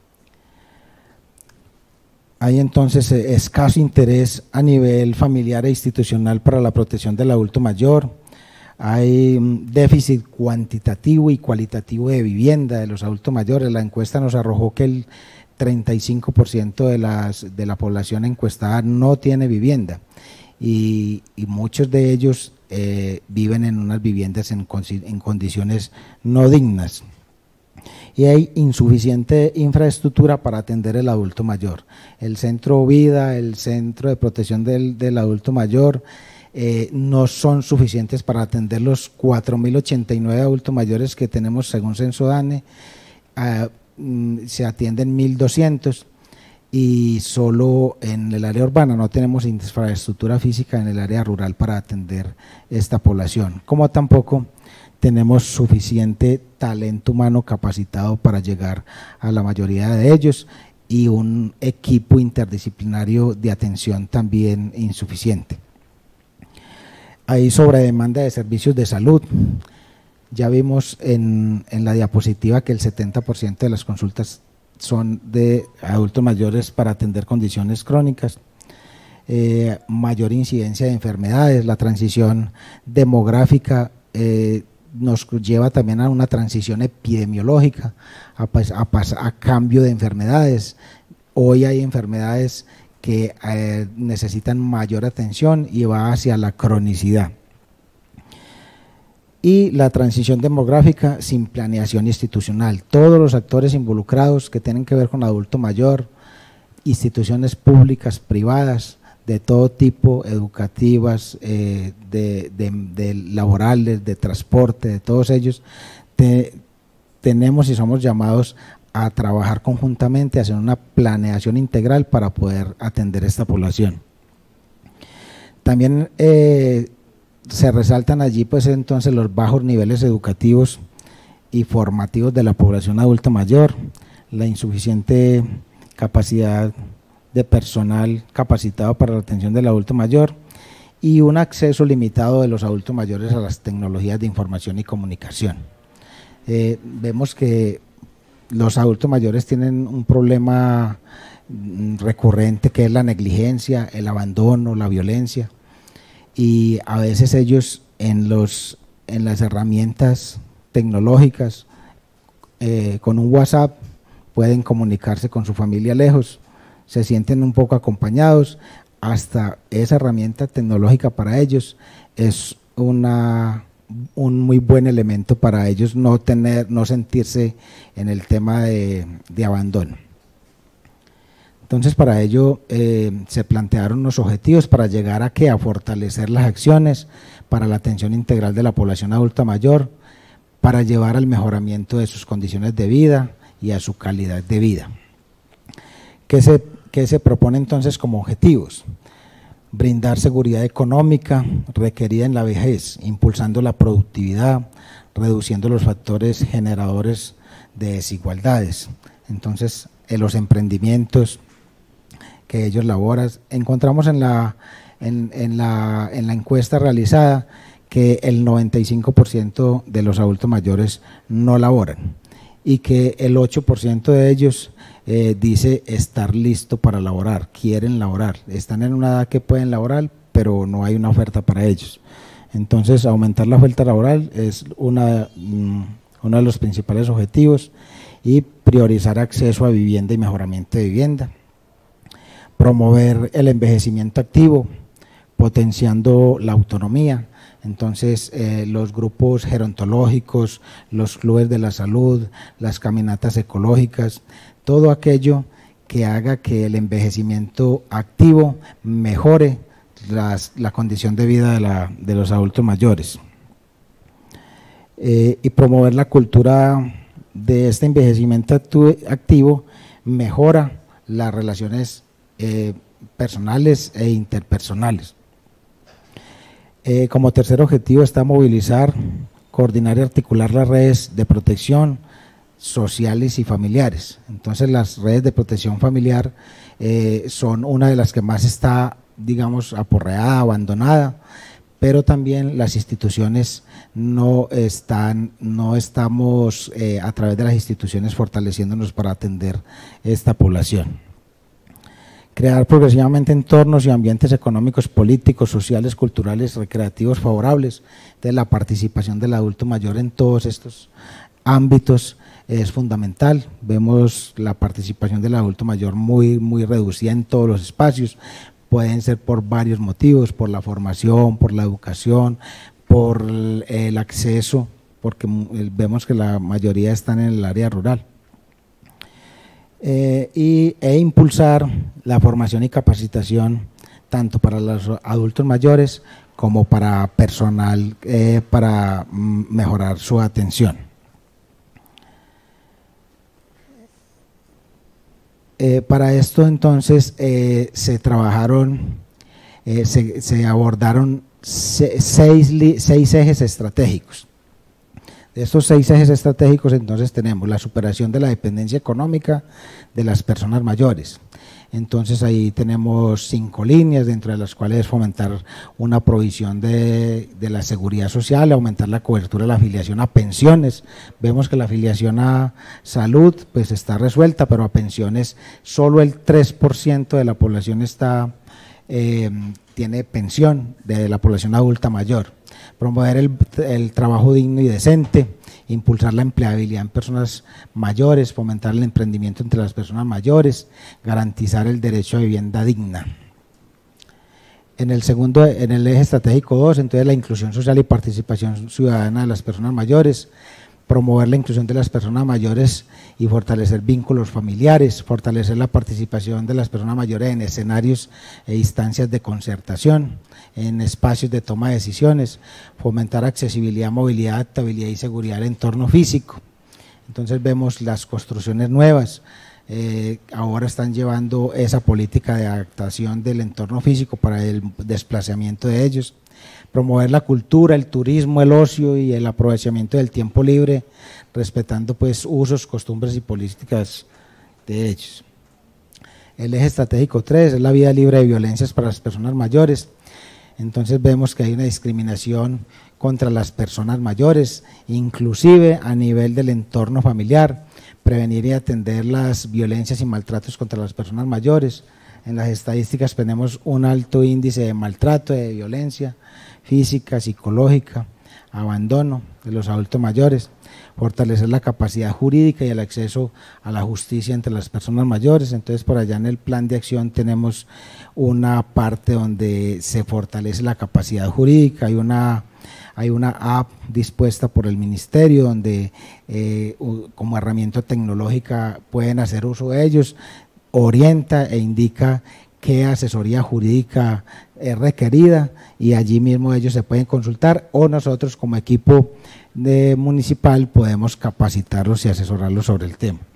Hay entonces escaso interés a nivel familiar e institucional para la protección del adulto mayor, hay déficit cuantitativo y cualitativo de vivienda de los adultos mayores. La encuesta nos arrojó que el treinta y cinco por ciento de, las, de la población encuestada no tiene vivienda y, y muchos de ellos eh, viven en unas viviendas en, en condiciones no dignas. Y hay insuficiente infraestructura para atender el adulto mayor. El centro Vida, el centro de protección del, del adulto mayor, eh, no son suficientes para atender los cuatro mil ochenta y nueve adultos mayores que tenemos según Censo DANE. Uh, se atienden mil doscientos y solo en el área urbana, no tenemos infraestructura física en el área rural para atender esta población, como tampoco tenemos suficiente talento humano capacitado para llegar a la mayoría de ellos y un equipo interdisciplinario de atención también insuficiente. Hay sobredemanda de servicios de salud. Ya vimos en, en la diapositiva que el setenta por ciento de las consultas son de adultos mayores para atender condiciones crónicas, eh, mayor incidencia de enfermedades, la transición demográfica eh, nos lleva también a una transición epidemiológica, a, a, a cambio de enfermedades. Hoy hay enfermedades que eh, necesitan mayor atención y va hacia la cronicidad. Y la transición demográfica sin planeación institucional. Todos los actores involucrados que tienen que ver con adulto mayor, instituciones públicas, privadas, de todo tipo, educativas, eh, de, de, de laborales, de transporte, de todos ellos, te, tenemos y somos llamados a trabajar conjuntamente, a hacer una planeación integral para poder atender esta población. También eh, se resaltan allí pues entonces los bajos niveles educativos y formativos de la población adulta mayor, la insuficiente capacidad de personal capacitado para la atención del adulto mayor y un acceso limitado de los adultos mayores a las tecnologías de información y comunicación. Eh, vemos que los adultos mayores tienen un problema recurrente que es la negligencia, el abandono, la violencia, y a veces ellos en, los, en las herramientas tecnológicas, eh, con un WhatsApp, pueden comunicarse con su familia lejos, se sienten un poco acompañados, hasta esa herramienta tecnológica para ellos es una, un muy buen elemento para ellos no, tener, no sentirse en el tema de, de abandono. Entonces para ello eh, se plantearon unos objetivos para llegar a, ¿qué? a fortalecer las acciones para la atención integral de la población adulta mayor, para llevar al mejoramiento de sus condiciones de vida y a su calidad de vida. ¿Qué se, qué se propone entonces como objetivos? Brindar seguridad económica requerida en la vejez, impulsando la productividad, reduciendo los factores generadores de desigualdades. Entonces, en los emprendimientos que ellos laboran, encontramos en la, en, en la, en la encuesta realizada que el noventa y cinco por ciento de los adultos mayores no laboran y que el ocho por ciento de ellos eh, dice estar listo para laborar, quieren laborar, están en una edad que pueden laborar, pero no hay una oferta para ellos. Entonces, aumentar la oferta laboral es una, um, uno de los principales objetivos y priorizar acceso a vivienda y mejoramiento de vivienda. Promover el envejecimiento activo, potenciando la autonomía. Entonces, eh, los grupos gerontológicos, los clubes de la salud, las caminatas ecológicas, todo aquello que haga que el envejecimiento activo mejore las, la condición de vida de, la, de los adultos mayores. Eh, y promover la cultura de este envejecimiento activo mejora las relaciones eh, personales e interpersonales. Eh, como tercer objetivo está movilizar, coordinar y articular las redes de protección sociales y familiares. Entonces las redes de protección familiar eh, son una de las que más está, digamos, aporreada, abandonada, pero también las instituciones no están, no estamos eh, a través de las instituciones fortaleciéndonos para atender esta población. Crear progresivamente entornos y ambientes económicos, políticos, sociales, culturales, recreativos favorables. Entonces la participación del adulto mayor en todos estos ámbitos es fundamental. Vemos la participación del adulto mayor muy, muy reducida en todos los espacios. Pueden ser por varios motivos, por la formación, por la educación, por el acceso, porque vemos que la mayoría están en el área rural. Eh, y, e impulsar la formación y capacitación tanto para los adultos mayores como para personal eh, para mejorar su atención. Eh, para esto entonces eh, se trabajaron, eh, se, se abordaron se, seis, seis ejes estratégicos. De estos seis ejes estratégicos entonces tenemos la superación de la dependencia económica de las personas mayores. Entonces ahí tenemos cinco líneas, dentro de las cuales es fomentar una provisión de, de la seguridad social, aumentar la cobertura de la afiliación a pensiones. Vemos que la afiliación a salud pues está resuelta, pero a pensiones solo el tres por ciento de la población está, eh, tiene pensión, de la población adulta mayor. Promover el, el trabajo digno y decente, impulsar la empleabilidad en personas mayores, fomentar el emprendimiento entre las personas mayores, garantizar el derecho a vivienda digna. En el segundo, en el eje estratégico dos, entonces la inclusión social y participación ciudadana de las personas mayores, promover la inclusión de las personas mayores y fortalecer vínculos familiares, fortalecer la participación de las personas mayores en escenarios e instancias de concertación, en espacios de toma de decisiones, fomentar accesibilidad, movilidad, adaptabilidad y seguridad del entorno físico. Entonces vemos las construcciones nuevas, eh, ahora están llevando esa política de adaptación del entorno físico para el desplazamiento de ellos. Promover la cultura, el turismo, el ocio y el aprovechamiento del tiempo libre, respetando pues usos, costumbres y políticas de ellos. El eje estratégico tres es la vida libre de violencias para las personas mayores. Entonces vemos que hay una discriminación contra las personas mayores, inclusive a nivel del entorno familiar, prevenir y atender las violencias y maltratos contra las personas mayores. En las estadísticas tenemos un alto índice de maltrato, de violencia física, psicológica, abandono de los adultos mayores, fortalecer la capacidad jurídica y el acceso a la justicia entre las personas mayores. Entonces por allá en el plan de acción tenemos una parte donde se fortalece la capacidad jurídica, hay una, hay una app dispuesta por el ministerio donde eh, como herramienta tecnológica pueden hacer uso de ellos, orienta e indica qué asesoría jurídica es requerida y allí mismo ellos se pueden consultar o nosotros como equipo de municipal podemos capacitarlos y asesorarlos sobre el tema.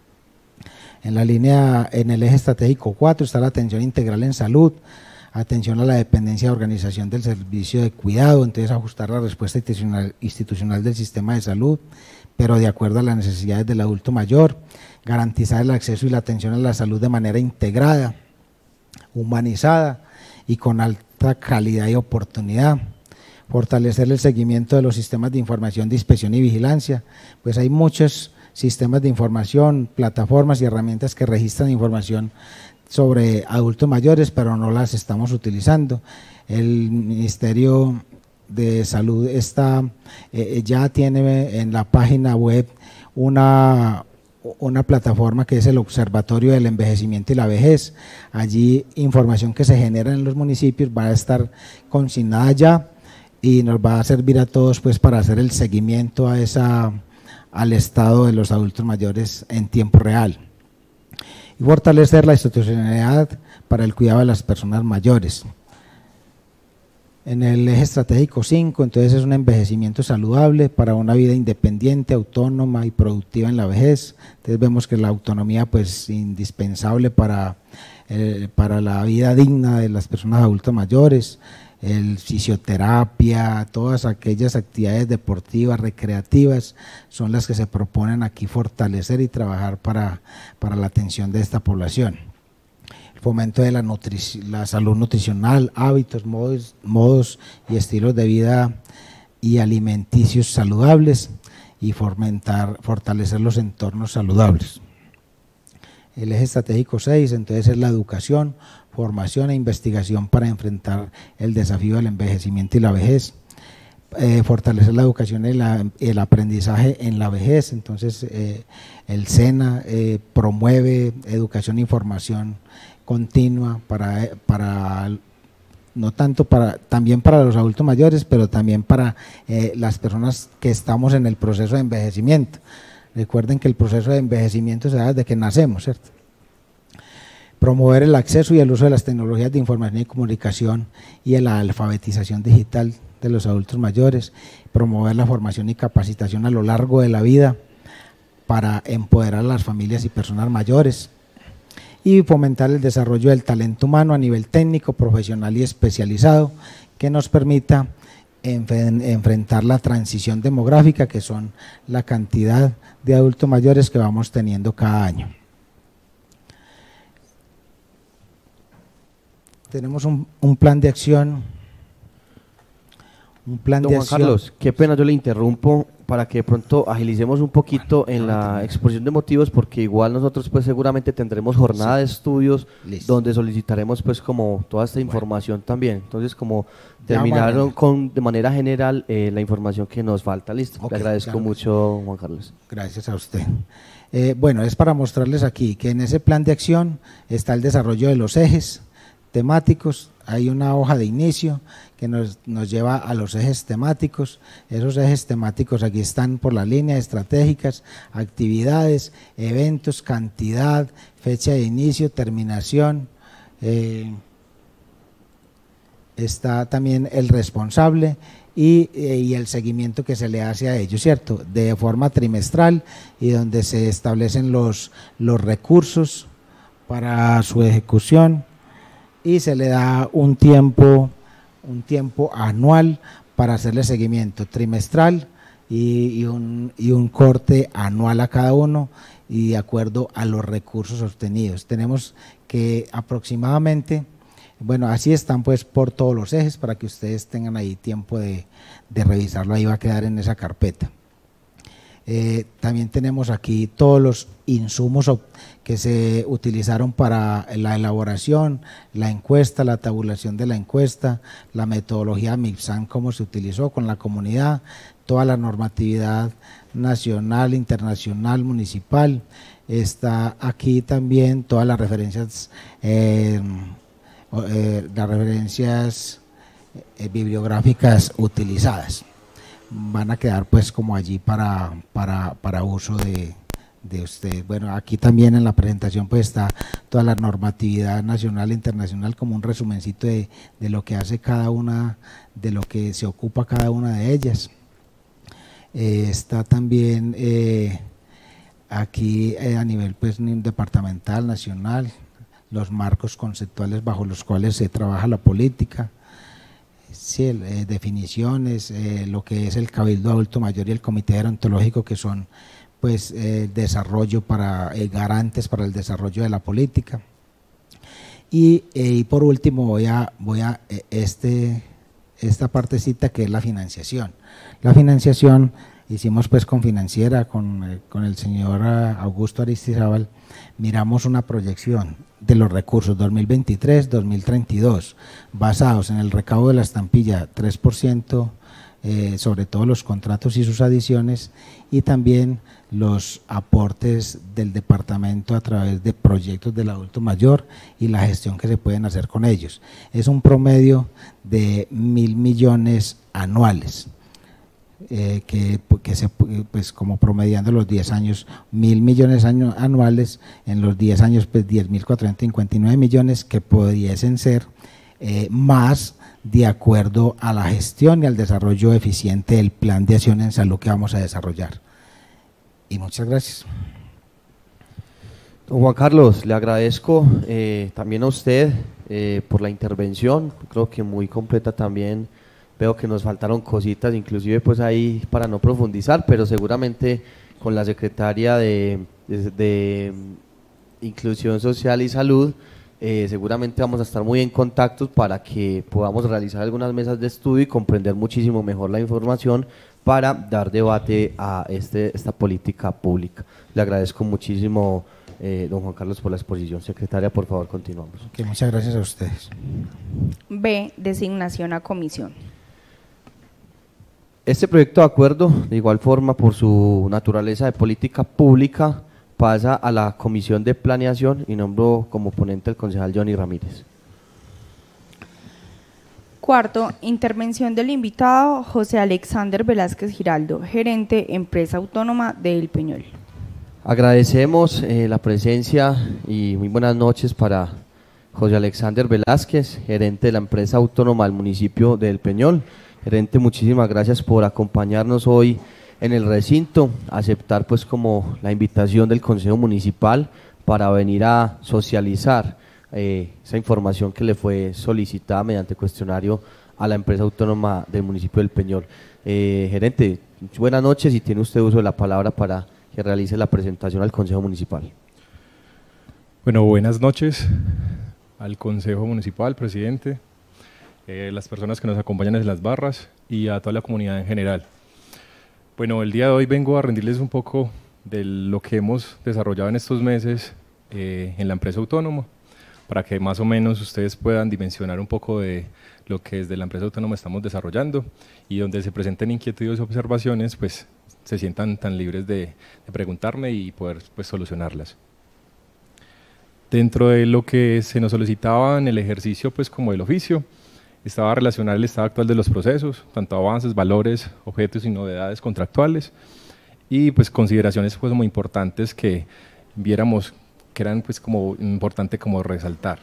En la línea, en el eje estratégico cuatro está la atención integral en salud, atención a la dependencia de organización del servicio de cuidado, entonces ajustar la respuesta institucional, institucional del sistema de salud, pero de acuerdo a las necesidades del adulto mayor, garantizar el acceso y la atención a la salud de manera integrada, humanizada y con alta calidad y oportunidad, fortalecer el seguimiento de los sistemas de información de inspección y vigilancia, pues hay muchos sistemas de información, plataformas y herramientas que registran información sobre adultos mayores, pero no las estamos utilizando. El Ministerio de Salud está, eh, ya tiene en la página web una una plataforma que es el Observatorio del Envejecimiento y la Vejez. Allí información que se genera en los municipios va a estar consignada ya y nos va a servir a todos pues para hacer el seguimiento a esa, al estado de los adultos mayores en tiempo real. Y fortalecer la institucionalidad para el cuidado de las personas mayores. En el eje estratégico cinco, entonces es un envejecimiento saludable para una vida independiente, autónoma y productiva en la vejez. Entonces vemos que la autonomía pues es indispensable para, eh, para la vida digna de las personas adultas mayores, el fisioterapia, todas aquellas actividades deportivas, recreativas, son las que se proponen aquí fortalecer y trabajar para, para la atención de esta población. Fomento de la, la salud nutricional, hábitos, modos, modos y estilos de vida y alimenticios saludables y fomentar, fortalecer los entornos saludables. El eje estratégico seis, entonces es la educación, formación e investigación para enfrentar el desafío del envejecimiento y la vejez. eh, fortalecer la educación y la, el aprendizaje en la vejez. Entonces eh, el SENA eh, promueve educación e información continua para, para no tanto para, también para los adultos mayores, pero también para eh, las personas que estamos en el proceso de envejecimiento. Recuerden que el proceso de envejecimiento se da desde que nacemos, ¿cierto? Promover el acceso y el uso de las tecnologías de información y comunicación y la alfabetización digital de los adultos mayores, promover la formación y capacitación a lo largo de la vida para empoderar a las familias y personas mayores, y fomentar el desarrollo del talento humano a nivel técnico, profesional y especializado que nos permita enfrentar la transición demográfica, que son la cantidad de adultos mayores que vamos teniendo cada año. Tenemos un, un plan de acción. Un plan Don de Juan acción. Carlos, qué pena, yo le interrumpo para que de pronto agilicemos un poquito en la exposición de motivos, porque igual nosotros pues seguramente tendremos jornada Sí. de estudios Listo. donde solicitaremos pues como toda esta información también. Entonces, como Ya, terminaron bueno. con de manera general eh, la información que nos falta. Listo, Ok, le agradezco claro que mucho, Juan Carlos. Gracias a usted. Eh, bueno, es para mostrarles aquí que en ese plan de acción está el desarrollo de los ejes temáticos. Hay una hoja de inicio que nos, nos lleva a los ejes temáticos. Esos ejes temáticos aquí están por las líneas estratégicas, actividades, eventos, cantidad, fecha de inicio, terminación. Eh, está también el responsable y, eh, y el seguimiento que se le hace a ellos, ¿cierto? De forma trimestral, y donde se establecen los, los recursos para su ejecución, y se le da un tiempo, un tiempo anual para hacerle seguimiento trimestral y, y, un, y un corte anual a cada uno, y de acuerdo a los recursos obtenidos. Tenemos que aproximadamente, bueno, así están pues por todos los ejes para que ustedes tengan ahí tiempo de, de revisarlo. Ahí va a quedar en esa carpeta. Eh, también tenemos aquí todos los insumos que se utilizaron para la elaboración, la encuesta, la tabulación de la encuesta, la metodología MIPSAN, cómo se utilizó con la comunidad, toda la normatividad nacional, internacional, municipal. Está aquí también todas las referencias, eh, eh, las referencias eh, bibliográficas utilizadas. Van a quedar pues como allí para, para, para uso de, de usted. Bueno, aquí también en la presentación pues está toda la normatividad nacional e internacional, como un resumencito de, de lo que hace cada una, de lo que se ocupa cada una de ellas. Eh, está también eh, aquí eh, a nivel pues departamental, nacional, los marcos conceptuales bajo los cuales se trabaja la política. Sí, eh, definiciones, eh, lo que es el Cabildo Adulto Mayor y el Comité Gerontológico, que son pues eh, desarrollo para eh, garantes para el desarrollo de la política. Y, eh, y por último voy a voy a eh, este esta partecita que es la financiación. La financiación hicimos pues con Financiera, con, eh, con el señor Augusto Aristizábal, miramos una proyección de los recursos dos mil veintitrés dos mil treinta y dos, basados en el recaudo de la estampilla tres por ciento, eh, sobre todo los contratos y sus adiciones, y también los aportes del departamento a través de proyectos del adulto mayor y la gestión que se pueden hacer con ellos. Es un promedio de mil millones anuales. Eh, que, que se pues como promediando los diez años, mil millones año, anuales, en los diez años pues diez mil cuatrocientos cincuenta y nueve millones que pudiesen ser eh, más de acuerdo a la gestión y al desarrollo eficiente del plan de acción en salud que vamos a desarrollar. Y muchas gracias. Don Juan Carlos, le agradezco eh, también a usted eh, por la intervención, creo que muy completa también. Veo que nos faltaron cositas, inclusive pues ahí para no profundizar, pero seguramente con la secretaria de, de, de Inclusión Social y Salud, eh, seguramente vamos a estar muy en contacto para que podamos realizar algunas mesas de estudio y comprender muchísimo mejor la información para dar debate a este, esta política pública. Le agradezco muchísimo, eh, don Juan Carlos, por la exposición. Secretaria, por favor, continuamos. Okay, muchas gracias a ustedes. B. Designación a comisión. Este proyecto de acuerdo, de igual forma por su naturaleza de política pública, pasa a la Comisión de Planeación y nombro como ponente al concejal Johnny Ramírez. Cuarto, intervención del invitado José Alexander Velázquez Giraldo, gerente Empresa Autónoma de El Peñol. Agradecemos eh, la presencia y muy buenas noches para José Alexander Velázquez, gerente de la Empresa Autónoma del municipio de El Peñol. Gerente, muchísimas gracias por acompañarnos hoy en el recinto, aceptar pues como la invitación del Consejo Municipal para venir a socializar eh, esa información que le fue solicitada mediante cuestionario a la Empresa Autónoma del municipio del Peñol. Eh, gerente, buenas noches y tiene usted uso de la palabra para que realice la presentación al Consejo Municipal. Bueno, buenas noches al Consejo Municipal, presidente, eh, las personas que nos acompañan desde las barras y a toda la comunidad en general. Bueno, el día de hoy vengo a rendirles un poco de lo que hemos desarrollado en estos meses eh, en la empresa autónoma, para que más o menos ustedes puedan dimensionar un poco de lo que desde la empresa autónoma estamos desarrollando y donde se presenten inquietudes o observaciones, pues se sientan tan libres de, de preguntarme y poder pues, solucionarlas. Dentro de lo que se nos solicitaba en el ejercicio pues, como el oficio, estaba relacionar el estado actual de los procesos, tanto avances, valores, objetos y novedades contractuales, y pues consideraciones pues, muy importantes que viéramos que eran pues, como importante como resaltar.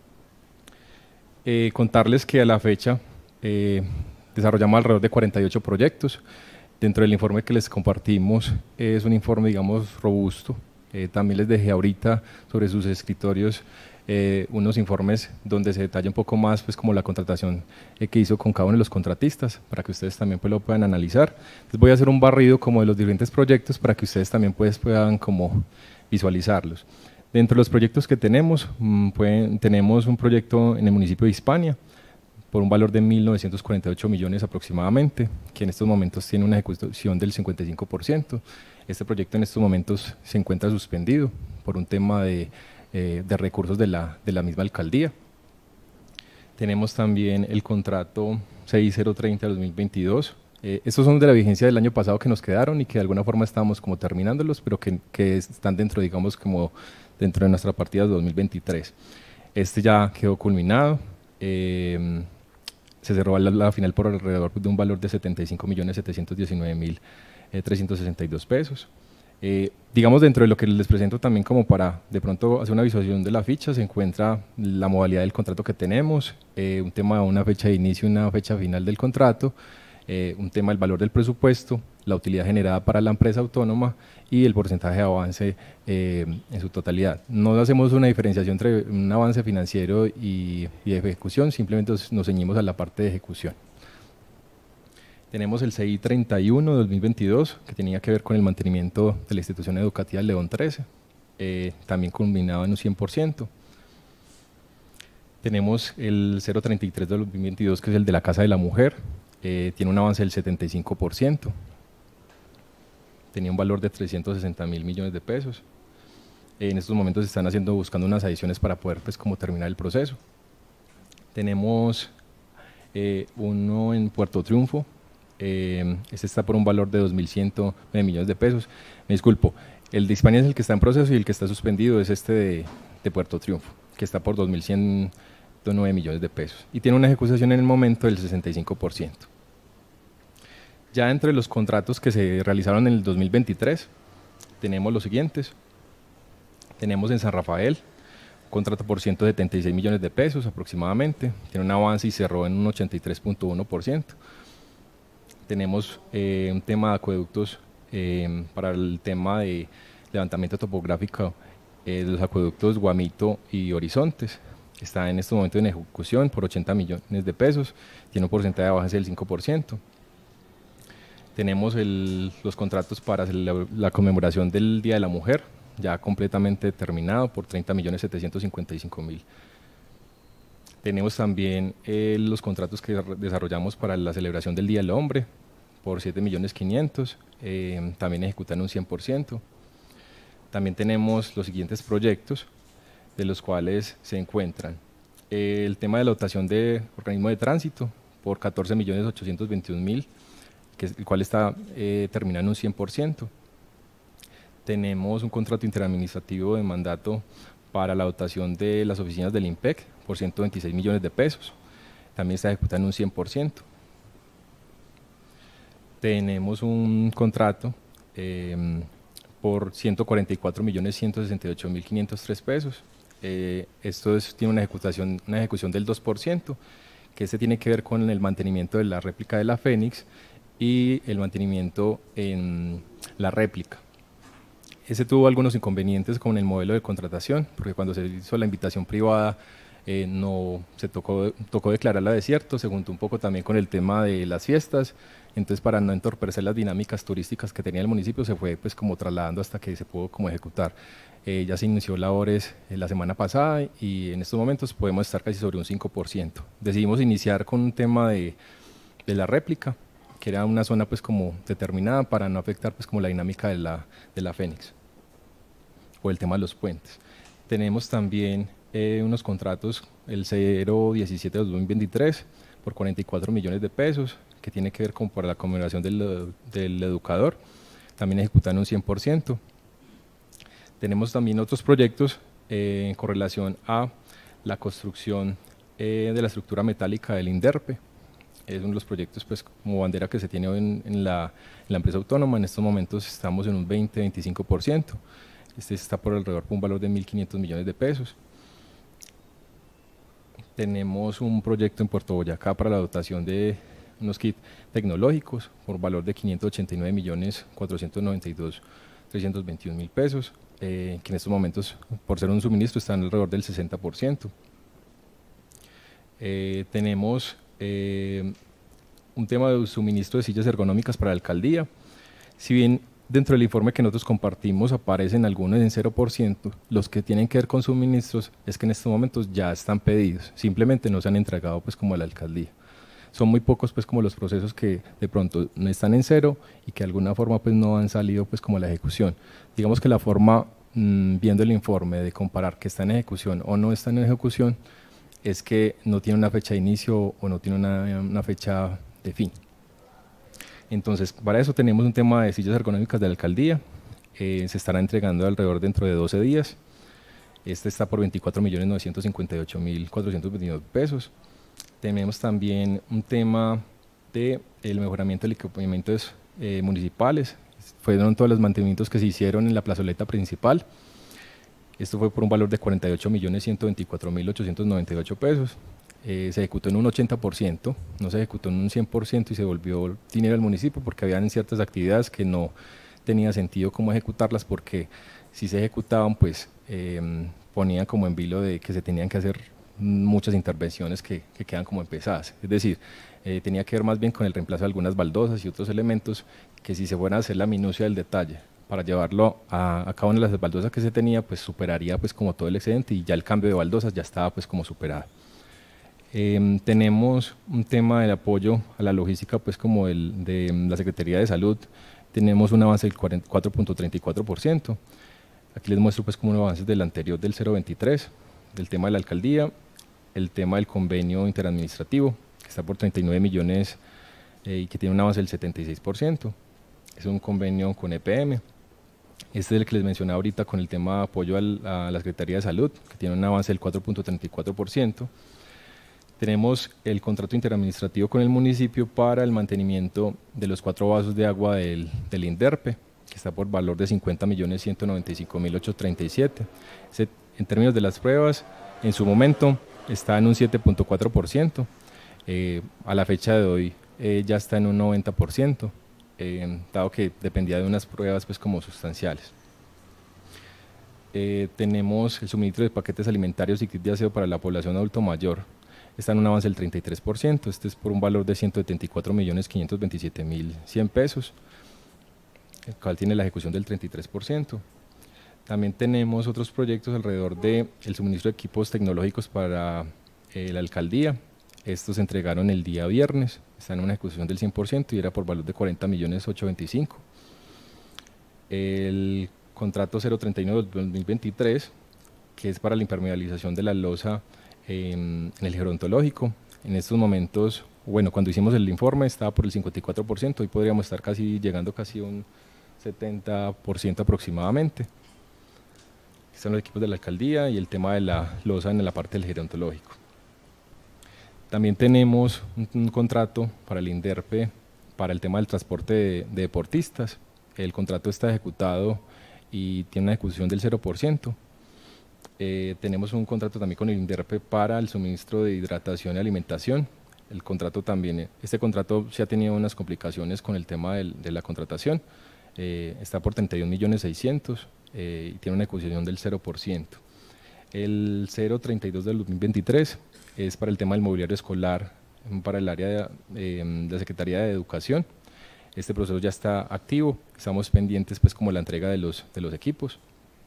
Eh, contarles que a la fecha eh, desarrollamos alrededor de cuarenta y ocho proyectos. Dentro del informe que les compartimos eh, es un informe digamos robusto. Eh, también les dejé ahorita sobre sus escritorios eh, unos informes donde se detalla un poco más pues como la contratación eh, que hizo con cada uno de los contratistas para que ustedes también pues, lo puedan analizar. Les voy a hacer un barrido como de los diferentes proyectos para que ustedes también pues, puedan como visualizarlos. Dentro de los proyectos que tenemos, mmm, pueden, tenemos un proyecto en el municipio de Hispania por un valor de mil novecientos cuarenta y ocho millones aproximadamente, que en estos momentos tiene una ejecución del cincuenta y cinco por ciento. Este proyecto en estos momentos se encuentra suspendido por un tema de, eh, de recursos de la, de la misma alcaldía. Tenemos también el contrato seis mil treinta de dos mil veintidós. Eh, estos son de la vigencia del año pasado que nos quedaron y que de alguna forma estamos como terminándolos, pero que, que están dentro, digamos, como dentro de nuestra partida de dos mil veintitrés. Este ya quedó culminado. Eh, se cerró la, la final por alrededor de un valor de setenta y cinco millones setecientos diecinueve mil trescientos sesenta y dos pesos. Eh, digamos, dentro de lo que les presento también como para de pronto hacer una visualización de la ficha, se encuentra la modalidad del contrato que tenemos, eh, un tema de una fecha de inicio y una fecha final del contrato, eh, un tema del valor del presupuesto, la utilidad generada para la empresa autónoma y el porcentaje de avance eh, en su totalidad. No hacemos una diferenciación entre un avance financiero y, y ejecución, simplemente nos ceñimos a la parte de ejecución. Tenemos el C I treinta y uno de dos mil veintidós, que tenía que ver con el mantenimiento de la institución educativa León trece, eh, también culminado en un cien por ciento. Tenemos el cero treinta y tres de dos mil veintidós, que es el de la Casa de la Mujer, eh, tiene un avance del setenta y cinco por ciento. Tenía un valor de trescientos sesenta mil millones de pesos. Eh, en estos momentos se están haciendo, buscando unas adiciones para poder pues, como terminar el proceso. Tenemos eh, uno en Puerto Triunfo. Eh, este está por un valor de dos mil ciento nueve millones de pesos. Me disculpo, el de Hispania es el que está en proceso y el que está suspendido es este de, de Puerto Triunfo, que está por dos mil ciento nueve millones de pesos y tiene una ejecución en el momento del sesenta y cinco por ciento. Ya entre los contratos que se realizaron en el dos mil veintitrés tenemos los siguientes. Tenemos en San Rafael un contrato por ciento setenta y seis millones de pesos aproximadamente, tiene un avance y cerró en un ochenta y tres punto uno por ciento. Tenemos eh, un tema de acueductos eh, para el tema de levantamiento topográfico eh, de los acueductos Guamito y Horizontes. Está en este momento en ejecución por ochenta millones de pesos, tiene un porcentaje de avance del cinco por ciento. Tenemos el, los contratos para la, la conmemoración del Día de la Mujer, ya completamente terminado por treinta millones setecientos cincuenta y cinco mil. Tenemos también eh, los contratos que desarrollamos para la celebración del Día del Hombre por siete millones quinientos, eh, también ejecutan un cien por ciento. También tenemos los siguientes proyectos, de los cuales se encuentran eh, el tema de la dotación de organismo de tránsito por catorce millones ochocientos veintiún mil, que es, el cual está eh, terminado en un cien por ciento. Tenemos un contrato interadministrativo de mandato para la dotación de las oficinas del IMPEC por ciento veintiséis millones de pesos, también está ejecutado en un cien por ciento. Tenemos un contrato eh, por ciento cuarenta y cuatro millones ciento sesenta y ocho mil quinientos tres pesos. Eh, esto es, tiene una ejecución, una ejecución del dos por ciento, que este tiene que ver con el mantenimiento de la réplica de la Fénix y el mantenimiento en la réplica. Ese tuvo algunos inconvenientes con el modelo de contratación, porque cuando se hizo la invitación privada eh, no se tocó, tocó declararla desierto, se juntó un poco también con el tema de las fiestas, entonces para no entorpecer las dinámicas turísticas que tenía el municipio se fue pues como trasladando hasta que se pudo como ejecutar. Eh, ya se inició labores eh, la semana pasada y en estos momentos podemos estar casi sobre un cinco por ciento. Decidimos iniciar con un tema de, de la réplica, que era una zona pues como determinada para no afectar pues como la dinámica de la, de la Fénix, o el tema de los puentes. Tenemos también eh, unos contratos, el cero diecisiete de dos mil veintitrés por cuarenta y cuatro millones de pesos, que tiene que ver con para la conmemoración del, del educador, también ejecutan un cien por ciento. Tenemos también otros proyectos eh, con relación a la construcción eh, de la estructura metálica del INDERPE. Es uno de los proyectos pues, como bandera que se tiene en, en, la, en la empresa autónoma. En estos momentos estamos en un veinte a veinticinco por ciento. Este está por alrededor de un valor de mil quinientos millones de pesos. Tenemos un proyecto en Puerto Boyacá para la dotación de unos kits tecnológicos por valor de quinientos ochenta y nueve millones cuatrocientos noventa y dos mil trescientos veintiuno mil pesos, eh, que en estos momentos, por ser un suministro, están alrededor del sesenta por ciento. Eh, tenemos eh, un tema de suministro de sillas ergonómicas para la alcaldía. Si bien dentro del informe que nosotros compartimos aparecen algunos en cero por ciento, los que tienen que ver con suministros es que en estos momentos ya están pedidos, simplemente no se han entregado pues como a la alcaldía. Son muy pocos pues como los procesos que de pronto no están en cero y que de alguna forma pues no han salido pues como a la ejecución. Digamos que la forma, mmm, viendo el informe, de comparar que está en ejecución o no está en ejecución, es que no tiene una fecha de inicio o no tiene una, una fecha de fin. Entonces, para eso tenemos un tema de sillas ergonómicas de la alcaldía, eh, se estará entregando alrededor dentro de doce días. Este está por veinticuatro millones novecientos cincuenta y ocho mil cuatrocientos veintidós pesos. Tenemos también un tema de el mejoramiento de equipamientos eh, municipales. Fueron todos los mantenimientos que se hicieron en la plazoleta principal. Esto fue por un valor de cuarenta y ocho millones ciento veinticuatro mil ochocientos noventa y ocho pesos. Eh, se ejecutó en un ochenta por ciento, no se ejecutó en un cien por ciento y se volvió dinero al municipio porque habían ciertas actividades que no tenía sentido cómo ejecutarlas, porque si se ejecutaban pues eh, ponían como en vilo de que se tenían que hacer muchas intervenciones que, que quedan como empezadas. Es decir, eh, tenía que ver más bien con el reemplazo de algunas baldosas y otros elementos que si se fueran a hacer la minucia del detalle para llevarlo a, a cada una de las baldosas que se tenía, pues superaría pues como todo el excedente y ya el cambio de baldosas ya estaba pues como superado. Eh, tenemos un tema de apoyo a la logística pues como el de la Secretaría de Salud. Tenemos un avance del cuatro punto treinta y cuatro por ciento. Aquí les muestro pues como un avance del anterior del cero punto veintitrés, del tema de la alcaldía, el tema del convenio interadministrativo, que está por treinta y nueve millones eh, y que tiene un avance del setenta y seis por ciento. Es un convenio con E P M. Este es el que les mencionaba ahorita con el tema de apoyo al, a la Secretaría de Salud, que tiene un avance del cuatro punto treinta y cuatro por ciento. Tenemos el contrato interadministrativo con el municipio para el mantenimiento de los cuatro vasos de agua del, del INDERPE, que está por valor de cincuenta millones ciento noventa y cinco mil ochocientos treinta y siete. Ese, en términos de las pruebas, en su momento está en un siete punto cuatro por ciento, eh, a la fecha de hoy eh, ya está en un noventa por ciento, eh, dado que dependía de unas pruebas pues como sustanciales. Eh, tenemos el suministro de paquetes alimentarios y kits de aseo para la población adulto mayor, está en un avance del treinta y tres por ciento, este es por un valor de ciento setenta y cuatro millones quinientos veintisiete mil cien pesos, el cual tiene la ejecución del treinta y tres por ciento. También tenemos otros proyectos alrededor del suministro de equipos tecnológicos para eh, la alcaldía. Estos se entregaron el día viernes, están en una ejecución del cien por ciento y era por valor de cuarenta millones ochocientos veinticinco. El contrato cero treinta y nueve del dos mil veintitrés, que es para la impermeabilización de la losa en, en el gerontológico. En estos momentos bueno, cuando hicimos el informe estaba por el cincuenta y cuatro por ciento, hoy podríamos estar casi llegando casi a un setenta por ciento aproximadamente. Están los equipos de la alcaldía y el tema de la losa en la parte del gerontológico. También tenemos un, un contrato para el INDERPE para el tema del transporte de, de deportistas. El contrato está ejecutado y tiene una ejecución del cero por ciento. Eh, tenemos un contrato también con el INDERPE para el suministro de hidratación y alimentación. El contrato también, este contrato sí ha tenido unas complicaciones con el tema del, de la contratación. Eh, está por treinta y un millones seiscientos eh, y tiene una ejecución del cero por ciento. El cero treinta y dos del dos mil veintitrés es para el tema del mobiliario escolar, para el área de, eh, de la Secretaría de Educación. Este proceso ya está activo, estamos pendientes pues como la entrega de los, de los equipos.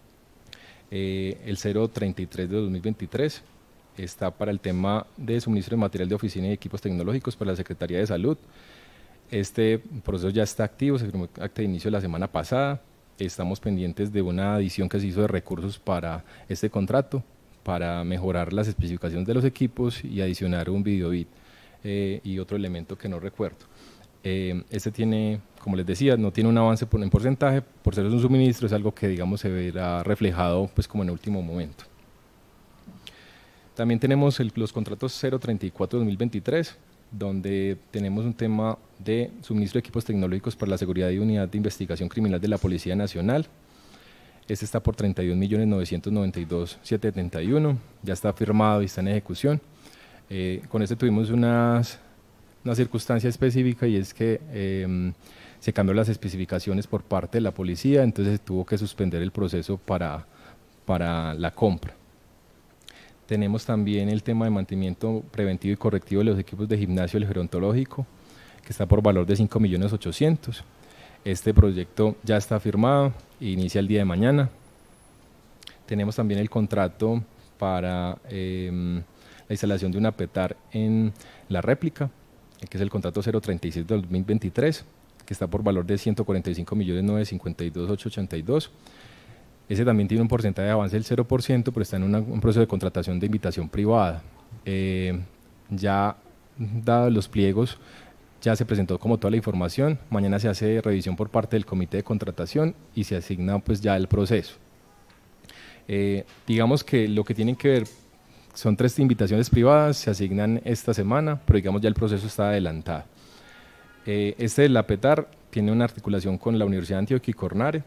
Eh, el cero treinta y tres del dos mil veintitrés está para el tema de suministro de material de oficina y equipos tecnológicos para la Secretaría de Salud. Este proceso ya está activo, se firmó acta de inicio la semana pasada. Estamos pendientes de una adición que se hizo de recursos para este contrato, para mejorar las especificaciones de los equipos y adicionar un videobit eh, y otro elemento que no recuerdo. Eh, este tiene, como les decía, no tiene un avance por, en porcentaje, por ser un suministro, es algo que digamos se verá reflejado pues como en último momento. También tenemos el, los contratos cero treinta y cuatro del dos mil veintitrés, donde tenemos un tema de suministro de equipos tecnológicos para la seguridad y unidad de investigación criminal de la Policía Nacional. Este está por treinta y un millones novecientos noventa y dos mil setecientos setenta y uno, ya está firmado y está en ejecución. Eh, con este tuvimos unas, una circunstancia específica y es que eh, se cambiaron las especificaciones por parte de la policía, entonces se tuvo que suspender el proceso para, para la compra. Tenemos también el tema de mantenimiento preventivo y correctivo de los equipos de gimnasio y el gerontológico, que está por valor de cinco millones ochocientos mil. Este proyecto ya está firmado e inicia el día de mañana. Tenemos también el contrato para eh, la instalación de una PETAR en la réplica, que es el contrato cero treinta y seis del dos mil veintitrés, que está por valor de ciento cuarenta y cinco millones novecientos cincuenta y dos mil ochocientos ochenta y dos. Ese también tiene un porcentaje de avance del cero por ciento, pero está en una, un proceso de contratación de invitación privada. Eh, ya dados los pliegos, ya se presentó como toda la información, mañana se hace revisión por parte del comité de contratación y se asigna pues ya el proceso. Eh, digamos que lo que tienen que ver son tres invitaciones privadas, se asignan esta semana, pero digamos ya el proceso está adelantado. Eh, este de la PETAR tiene una articulación con la Universidad de Antioquia y Cornare.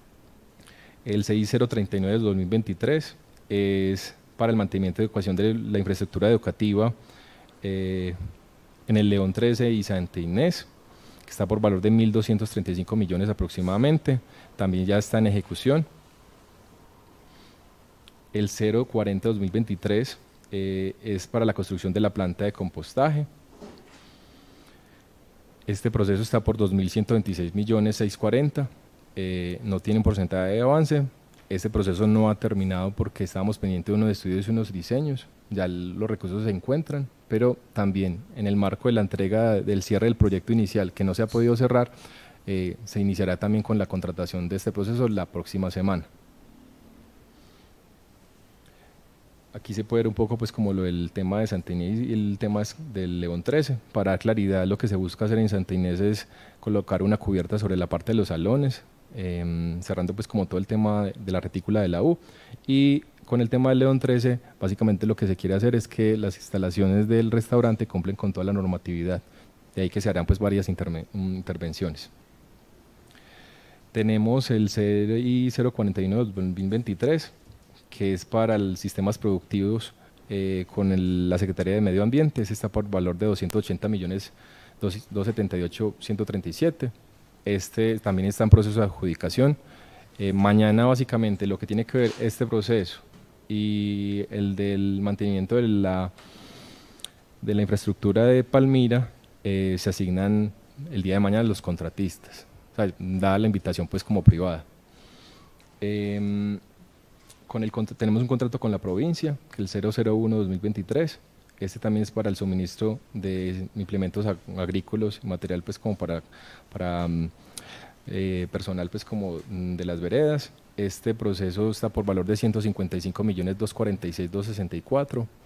El C I cero treinta y nueve del dos mil veintitrés es para el mantenimiento y adecuación de la infraestructura educativa eh, en el León trece y Santa Inés, que está por valor de mil doscientos treinta y cinco millones aproximadamente, también ya está en ejecución. El cero cuarenta del dos mil veintitrés eh, es para la construcción de la planta de compostaje. Este proceso está por dos mil ciento veintiséis millones seiscientos cuarenta. Eh, no tienen porcentaje de avance. Este proceso no ha terminado porque estábamos pendientes de unos estudios y unos diseños, ya los recursos se encuentran, pero también en el marco de la entrega del cierre del proyecto inicial que no se ha podido cerrar, eh, se iniciará también con la contratación de este proceso la próxima semana. Aquí se puede ver un poco pues como lo del tema de Santa Inés y el tema del León trece. Para dar claridad, lo que se busca hacer en Santa Inés es colocar una cubierta sobre la parte de los salones, eh, cerrando pues como todo el tema de la retícula de la U, y con el tema del León trece básicamente lo que se quiere hacer es que las instalaciones del restaurante cumplen con toda la normatividad, de ahí que se harán pues varias intervenciones. Tenemos el C I cero cuarenta y nueve del dos mil veintitrés, que es para los sistemas productivos eh, con el, la Secretaría de Medio Ambiente. Ese está por valor de doscientos ochenta millones doscientos setenta y ocho mil ciento treinta y siete. Este también está en proceso de adjudicación. Eh, mañana básicamente lo que tiene que ver este proceso y el del mantenimiento de la, de la infraestructura de Palmira eh, se asignan el día de mañana los contratistas, o sea, dada la invitación pues como privada. Eh, Con el, tenemos un contrato con la provincia, que el cero cero uno del dos mil veintitrés, este también es para el suministro de implementos ag agrícolas, material pues como para, para eh, personal pues como de las veredas. Este proceso está por valor de ciento cincuenta y cinco millones doscientos cuarenta y seis mil doscientos sesenta y cuatro.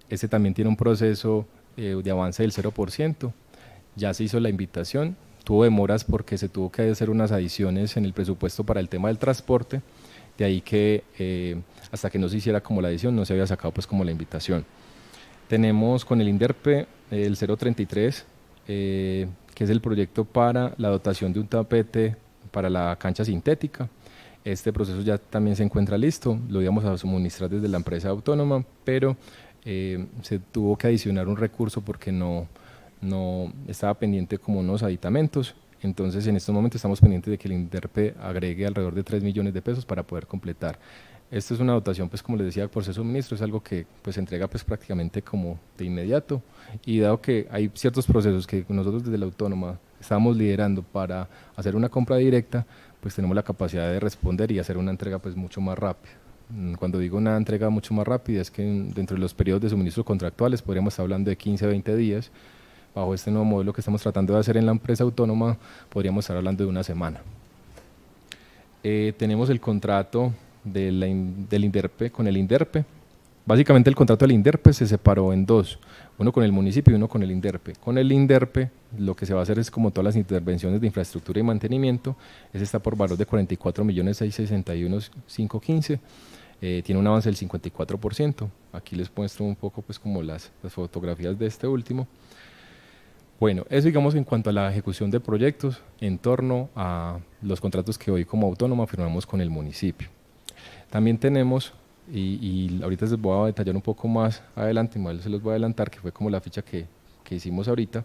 Este también tiene un proceso eh, de avance del cero por ciento, ya se hizo la invitación, tuvo demoras porque se tuvo que hacer unas adiciones en el presupuesto para el tema del transporte, de ahí que eh, hasta que no se hiciera como la adición no se había sacado pues como la invitación. Tenemos con el INDERPE el cero treinta y tres, eh, que es el proyecto para la dotación de un tapete para la cancha sintética. Este proceso ya también se encuentra listo, lo íbamos a suministrar desde la empresa autónoma, pero eh, se tuvo que adicionar un recurso porque no, no estaba pendiente como unos aditamentos. Entonces en estos momentos estamos pendientes de que el INDERPE agregue alrededor de tres millones de pesos para poder completar. Esto es una dotación, pues como les decía, por ser suministro, es algo que pues se entrega pues prácticamente como de inmediato, y dado que hay ciertos procesos que nosotros desde la autónoma estamos liderando para hacer una compra directa, pues tenemos la capacidad de responder y hacer una entrega pues mucho más rápida. Cuando digo una entrega mucho más rápida es que dentro de los periodos de suministro contractuales podríamos estar hablando de quince a veinte días. Bajo este nuevo modelo que estamos tratando de hacer en la empresa autónoma podríamos estar hablando de una semana. Eh, tenemos el contrato de la, del INDERPE con el INDERPE. Básicamente el contrato del INDERPE se separó en dos, uno con el municipio y uno con el INDERPE. Con el INDERPE lo que se va a hacer es como todas las intervenciones de infraestructura y mantenimiento, ese está por valor de cuarenta y cuatro millones seiscientos sesenta y uno mil quinientos quince, eh, tiene un avance del cincuenta y cuatro por ciento. Aquí les muestro un poco pues como las, las fotografías de este último. Bueno, eso digamos en cuanto a la ejecución de proyectos en torno a los contratos que hoy como autónoma firmamos con el municipio. También tenemos, y, y ahorita les voy a detallar un poco más adelante, igual se los voy a adelantar, que fue como la ficha que, que hicimos ahorita,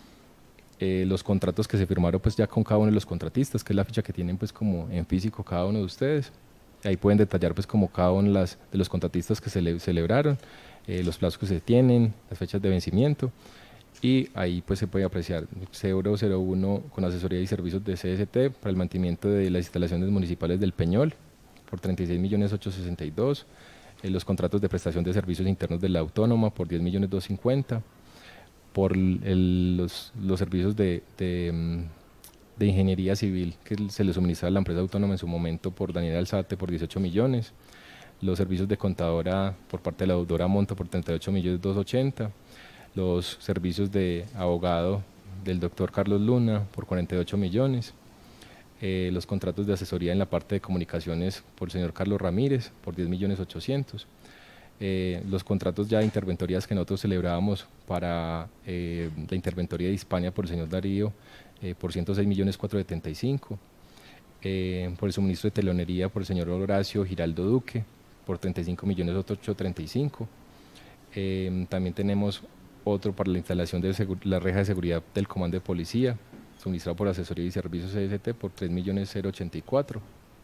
eh, los contratos que se firmaron pues ya con cada uno de los contratistas, que es la ficha que tienen pues como en físico cada uno de ustedes. Ahí pueden detallar pues como cada uno de, las, de los contratistas que se le, celebraron, eh, los plazos que se tienen, las fechas de vencimiento, y ahí pues se puede apreciar cero cero uno con asesoría y servicios de C S T para el mantenimiento de las instalaciones municipales del Peñol por treinta y seis millones ochocientos sesenta y dos, eh, los contratos de prestación de servicios internos de la autónoma por diez millones doscientos cincuenta, por el, los, los servicios de, de, de ingeniería civil que se le suministraba a la empresa autónoma en su momento por Daniel Alzate por dieciocho millones, los servicios de contadora por parte de la deudora Monta por treinta y ocho millones doscientos ochenta, los servicios de abogado del doctor Carlos Luna por cuarenta y ocho millones, eh, los contratos de asesoría en la parte de comunicaciones por el señor Carlos Ramírez por diez millones ochocientos, eh, los contratos ya de interventorías que nosotros celebrábamos para eh, la interventoría de Hispania por el señor Darío eh, por ciento seis millones cuatrocientos setenta y cinco, eh, por el suministro de telonería por el señor Horacio Giraldo Duque por treinta y cinco millones ochocientos treinta y cinco, eh, también tenemos otro para la instalación de la reja de seguridad del comando de policía, suministrado por asesoría y servicios C S T por tres millones ochenta y cuatro.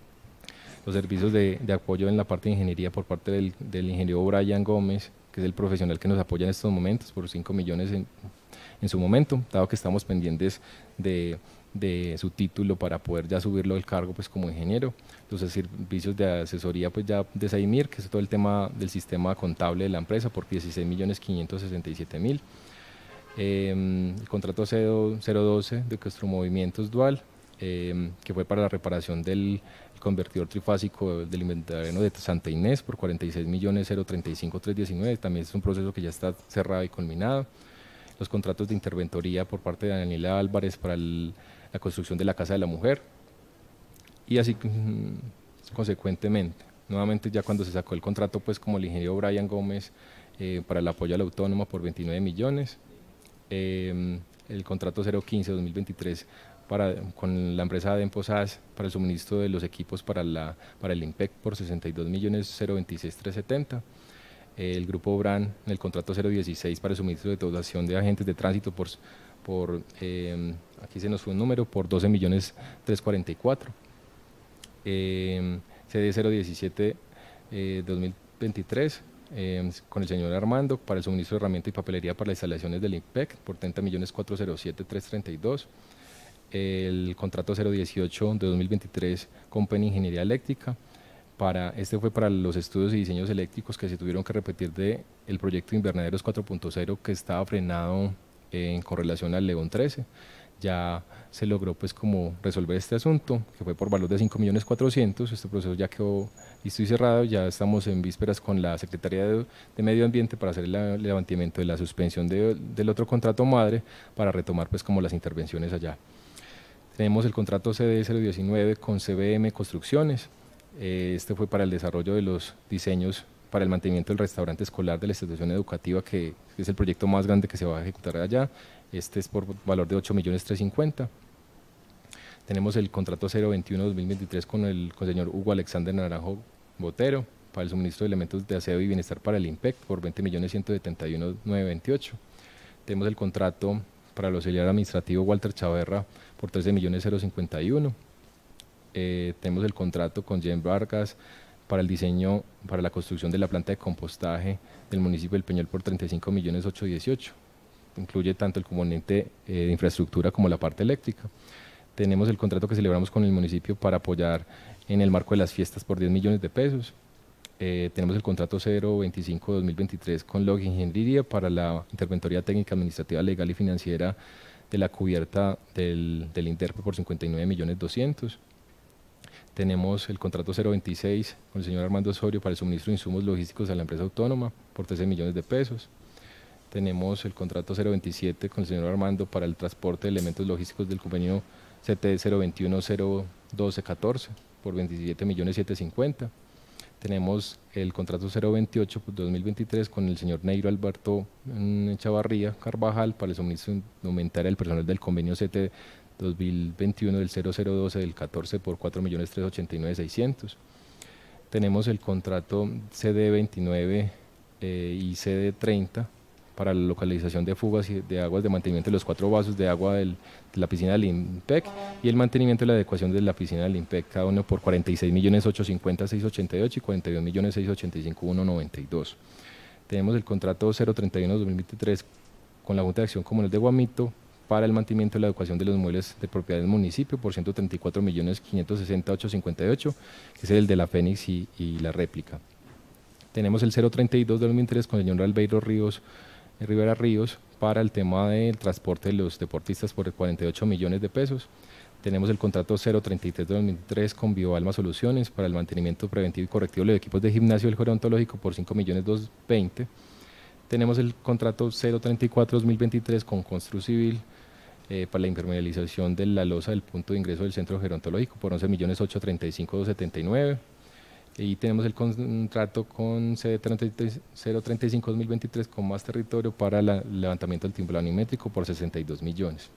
Los servicios de, de apoyo en la parte de ingeniería por parte del, del ingeniero Brian Gómez, que es el profesional que nos apoya en estos momentos, por cinco millones en, en su momento, dado que estamos pendientes de, de su título para poder ya subirlo al cargo pues como ingeniero. Los servicios de asesoría pues ya de Saimir, que es todo el tema del sistema contable de la empresa por dieciséis millones quinientos sesenta y siete mil. Eh, el contrato cero doce de Castromovimientos Dual, eh, que fue para la reparación del convertidor trifásico del invernadero de Santa Inés por cuarenta y seis millones treinta y cinco mil trescientos diecinueve, también es un proceso que ya está cerrado y culminado. Los contratos de interventoría por parte de Daniela Álvarez para el, la construcción de la Casa de la Mujer, y así consecuentemente, nuevamente ya cuando se sacó el contrato pues como el ingeniero Brian Gómez eh, para el apoyo a la autónoma por veintinueve millones, eh, el contrato cero quince dos mil veintitrés para, con la empresa Ademposas para el suministro de los equipos para, la, para el IMPEC por sesenta y dos millones veintiséis mil trescientos setenta, eh, el grupo Bran en el contrato cero dieciséis para el suministro de dotación de agentes de tránsito por, por eh, aquí se nos fue un número, por doce millones trescientos cuarenta y cuatro. Eh, C D cero diecisiete eh, dos mil veintitrés eh, con el señor Armando para el suministro de herramienta y papelería para las instalaciones del IMPEC por treinta millones cuatrocientos siete mil trescientos treinta y dos, el contrato cero dieciocho de dos mil veintitrés con P E N Ingeniería Eléctrica, para, este fue para los estudios y diseños eléctricos que se tuvieron que repetir de el proyecto Invernaderos cuatro punto cero que estaba frenado eh, con relación al León trece. ya se logró pues como resolver este asunto, que fue por valor de cinco millones cuatrocientos mil. Este proceso ya quedó listo y cerrado, ya estamos en vísperas con la Secretaría de, de Medio Ambiente para hacer el levantamiento de la suspensión de, del otro contrato madre, para retomar pues como las intervenciones allá. Tenemos el contrato C D cero diecinueve con C B M Construcciones. Eh, este fue para el desarrollo de los diseños para el mantenimiento del restaurante escolar de la institución educativa, que es el proyecto más grande que se va a ejecutar allá. Este es por valor de ocho millones trescientos cincuenta mil. Tenemos el contrato cero veintiuno dos mil veintitrés con el, con el señor Hugo Alexander Naranjo Botero para el suministro de elementos de aseo y bienestar para el IMPEC por veinte millones ciento setenta y uno mil novecientos veintiocho. Tenemos el contrato para el auxiliar administrativo Walter Chaverra por trece millones cincuenta y uno. Eh, tenemos el contrato con Jen Vargas para el diseño, para la construcción de la planta de compostaje del municipio del Peñol por treinta y cinco millones ochocientos dieciocho. Incluye tanto el componente eh, de infraestructura como la parte eléctrica. Tenemos el contrato que celebramos con el municipio para apoyar en el marco de las fiestas por diez millones de pesos. Eh, tenemos el contrato cero veinticinco dos mil veintitrés con Log Ingeniería para la interventoría técnica, administrativa, legal y financiera de la cubierta del, del INDERPE por cincuenta y nueve millones doscientos mil. Tenemos el contrato cero veintiséis con el señor Armando Osorio para el suministro de insumos logísticos a la empresa autónoma por trece millones de pesos. Tenemos el contrato cero veintisiete con el señor Armando para el transporte de elementos logísticos del convenio C T cero veintiuno cero doce catorce por veintisiete millones setecientos cincuenta. Tenemos el contrato cero veintiocho dos mil veintitrés con el señor Neiro Alberto Chavarría Carvajal para el suministro indumentaria del personal del convenio C T dos mil veintiuno del cero cero doce del catorce por cuatro millones trescientos ochenta y nueve mil seiscientos. Tenemos el contrato C D veintinueve eh, y C D treinta para la localización de fugas y de aguas de mantenimiento de los cuatro vasos de agua del, de la piscina del IMPEC y el mantenimiento de la adecuación de la piscina del IMPEC, cada uno por cuarenta y seis millones ochocientos cincuenta mil seiscientos ochenta y ocho y cuarenta y dos millones seiscientos ochenta y cinco mil ciento noventa y dos. Tenemos el contrato cero treinta y uno dos mil veintitrés con la Junta de Acción Comunal de Guamito para el mantenimiento y la adecuación de los muebles de propiedad del municipio por ciento treinta y cuatro millones quinientos sesenta mil ochocientos cincuenta y ocho, que es el de la Fénix y, y la réplica. Tenemos el cero treinta y dos dos mil veintitrés con el señor Albeiro Ríos Rivera Ríos para el tema del transporte de los deportistas por cuarenta y ocho millones de pesos. Tenemos el contrato cero treinta y tres dos mil veintitrés con Bioalma Soluciones para el mantenimiento preventivo y correctivo de los equipos de gimnasio del gerontológico por cinco millones doscientos veinte. Tenemos el contrato cero treinta y cuatro dos mil veintitrés con Constru Civil eh, para la impermeabilización de la losa del punto de ingreso del centro gerontológico por once millones ochocientos treinta y cinco mil doscientos setenta y nueve. Y tenemos el contrato con C D cero treinta y cinco dos mil veintitrés con Más Territorio para el levantamiento del timbre planimétrico por sesenta y dos millones.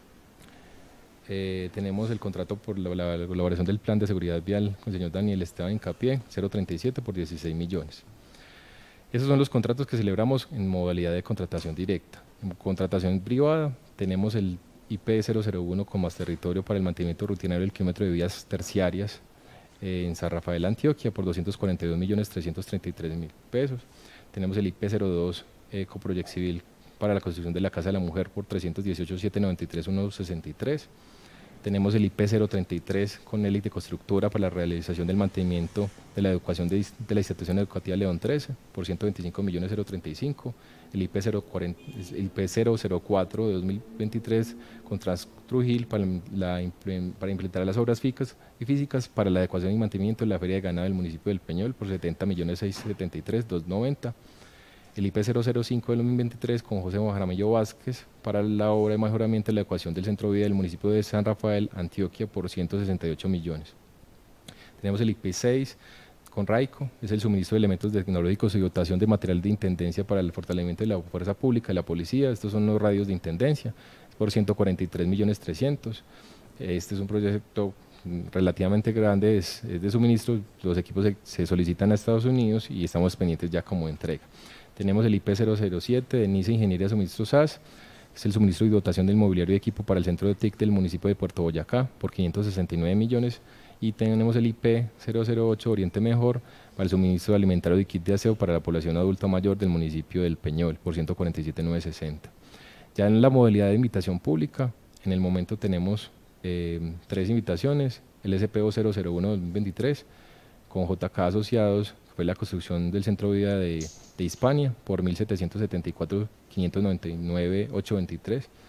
Eh, tenemos el contrato por la, la elaboración del plan de seguridad vial con el señor Daniel Esteban Incapié, cero treinta y siete por dieciséis millones. Esos son los contratos que celebramos en modalidad de contratación directa. En contratación privada tenemos el I P cero cero uno con Más Territorio para el mantenimiento rutinario del kilómetro de vías terciarias en San Rafael, Antioquia, por doscientos cuarenta y dos millones trescientos treinta y tres mil pesos. Tenemos el I P cero dos Ecoproyect Civil para la construcción de la Casa de la Mujer por trescientos dieciocho mil setecientos noventa y tres mil ciento sesenta y tres. Tenemos el I P cero treinta y tres con Élite Constructora para la realización del mantenimiento de la educación de, de la institución educativa León trece por ciento veinticinco millones treinta y cinco. El I P cero cero cuatro de dos mil veintitrés con Transtrujil para, la, para implementar las obras físicas y físicas para la adecuación y mantenimiento de la feria de ganado del municipio del Peñol por setenta millones seiscientos setenta y tres mil doscientos noventa. El I P cero cero cinco de dos mil veintitrés con José Jaramillo Vázquez para la obra de mejoramiento de la adecuación del centro de vida del municipio de San Rafael, Antioquia, por ciento sesenta y ocho millones. Tenemos el I P seis con Raico, es el suministro de elementos tecnológicos y dotación de material de intendencia para el fortalecimiento de la fuerza pública, de la policía. Estos son los radios de intendencia, por ciento cuarenta y tres millones trescientos. Este es un proyecto relativamente grande, es, es de suministro, los equipos se, se solicitan a Estados Unidos y estamos pendientes ya como entrega. Tenemos el I P cero cero siete de NICE Ingeniería de Suministro S A S, es el suministro y dotación del mobiliario y equipo para el centro de T I C del municipio de Puerto Boyacá por quinientos sesenta y nueve millones. Y tenemos el I P cero cero ocho Oriente Mejor para el suministro alimentario y kit de aseo para la población adulta mayor del municipio del Peñol por ciento cuarenta y siete mil novecientos sesenta. Ya en la modalidad de invitación pública, en el momento tenemos eh, tres invitaciones, el S P O cero cero uno dos mil veintitrés con J K Asociados, que fue la construcción del centro de vida de, de Hispania por mil setecientos setenta y cuatro mil quinientos noventa y nueve mil ochocientos veintitrés.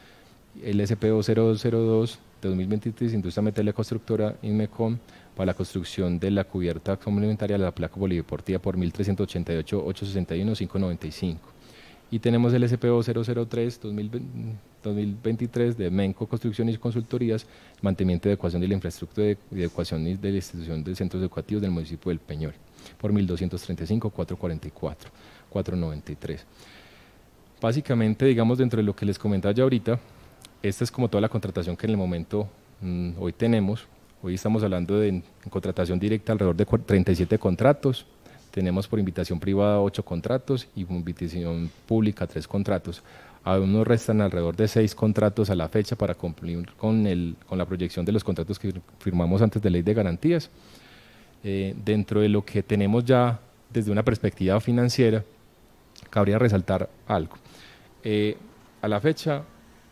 el S P O cero cero dos de dos mil veintitrés, Industria Metal Constructora Inmecon, para la construcción de la cubierta complementaria de la placa polideportiva por mil trescientos ochenta y ocho mil ochocientos sesenta y uno mil quinientos noventa y cinco. Y tenemos el S P O cero cero tres dos mil veintitrés de Menco Construcción y Consultorías, mantenimiento de adecuación de la infraestructura de, de adecuación de la institución de centros educativos del municipio del Peñol, por mil doscientos treinta y cinco mil cuatrocientos cuarenta y cuatro, mil cuatrocientos noventa y tres. Básicamente, digamos, dentro de lo que les comentaba ya ahorita, esta es como toda la contratación que en el momento mmm, hoy tenemos. Hoy estamos hablando de en contratación directa alrededor de treinta y siete contratos, tenemos por invitación privada ocho contratos y por invitación pública tres contratos. Aún nos restan alrededor de seis contratos a la fecha para cumplir con, el, con la proyección de los contratos que firmamos antes de ley de garantías. Eh, dentro de lo que tenemos ya desde una perspectiva financiera, cabría resaltar algo. Eh, a la fecha,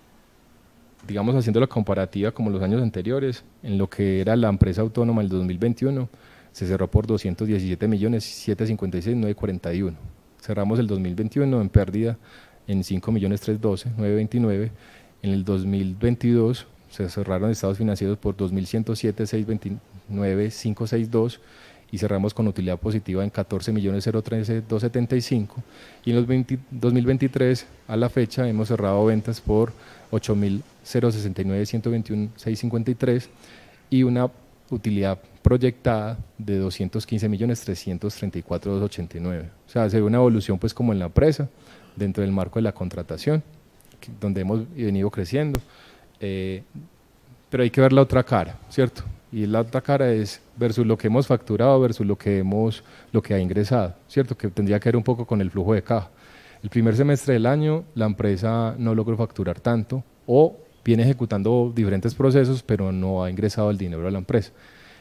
digamos haciendo la comparativa como los años anteriores, en lo que era la empresa autónoma el dos mil veintiuno, se cerró por doscientos diecisiete millones setecientos cincuenta y seis mil novecientos cuarenta y uno. Cerramos el dos mil veintiuno en pérdida en cinco millones trescientos doce mil novecientos veintinueve. En el dos mil veintidós se cerraron estados financieros por dos mil ciento siete mil seiscientos veintinueve mil quinientos sesenta y dos y cerramos con utilidad positiva en catorce millones trece mil doscientos setenta y cinco. Y en los dos mil veintitrés a la fecha hemos cerrado ventas por ocho mil sesenta y nueve mil ciento veintiuno mil seiscientos cincuenta y tres y una utilidad proyectada de doscientos quince millones trescientos treinta y cuatro mil doscientos ochenta y nueve. O sea, se ve una evolución pues como en la empresa, dentro del marco de la contratación, que, donde hemos venido creciendo, eh, pero hay que ver la otra cara, ¿cierto? Y la otra cara es versus lo que hemos facturado versus lo que, hemos, lo que ha ingresado, ¿cierto? Que tendría que ver un poco con el flujo de caja. El primer semestre del año la empresa no logró facturar tanto o viene ejecutando diferentes procesos, pero no ha ingresado el dinero a la empresa.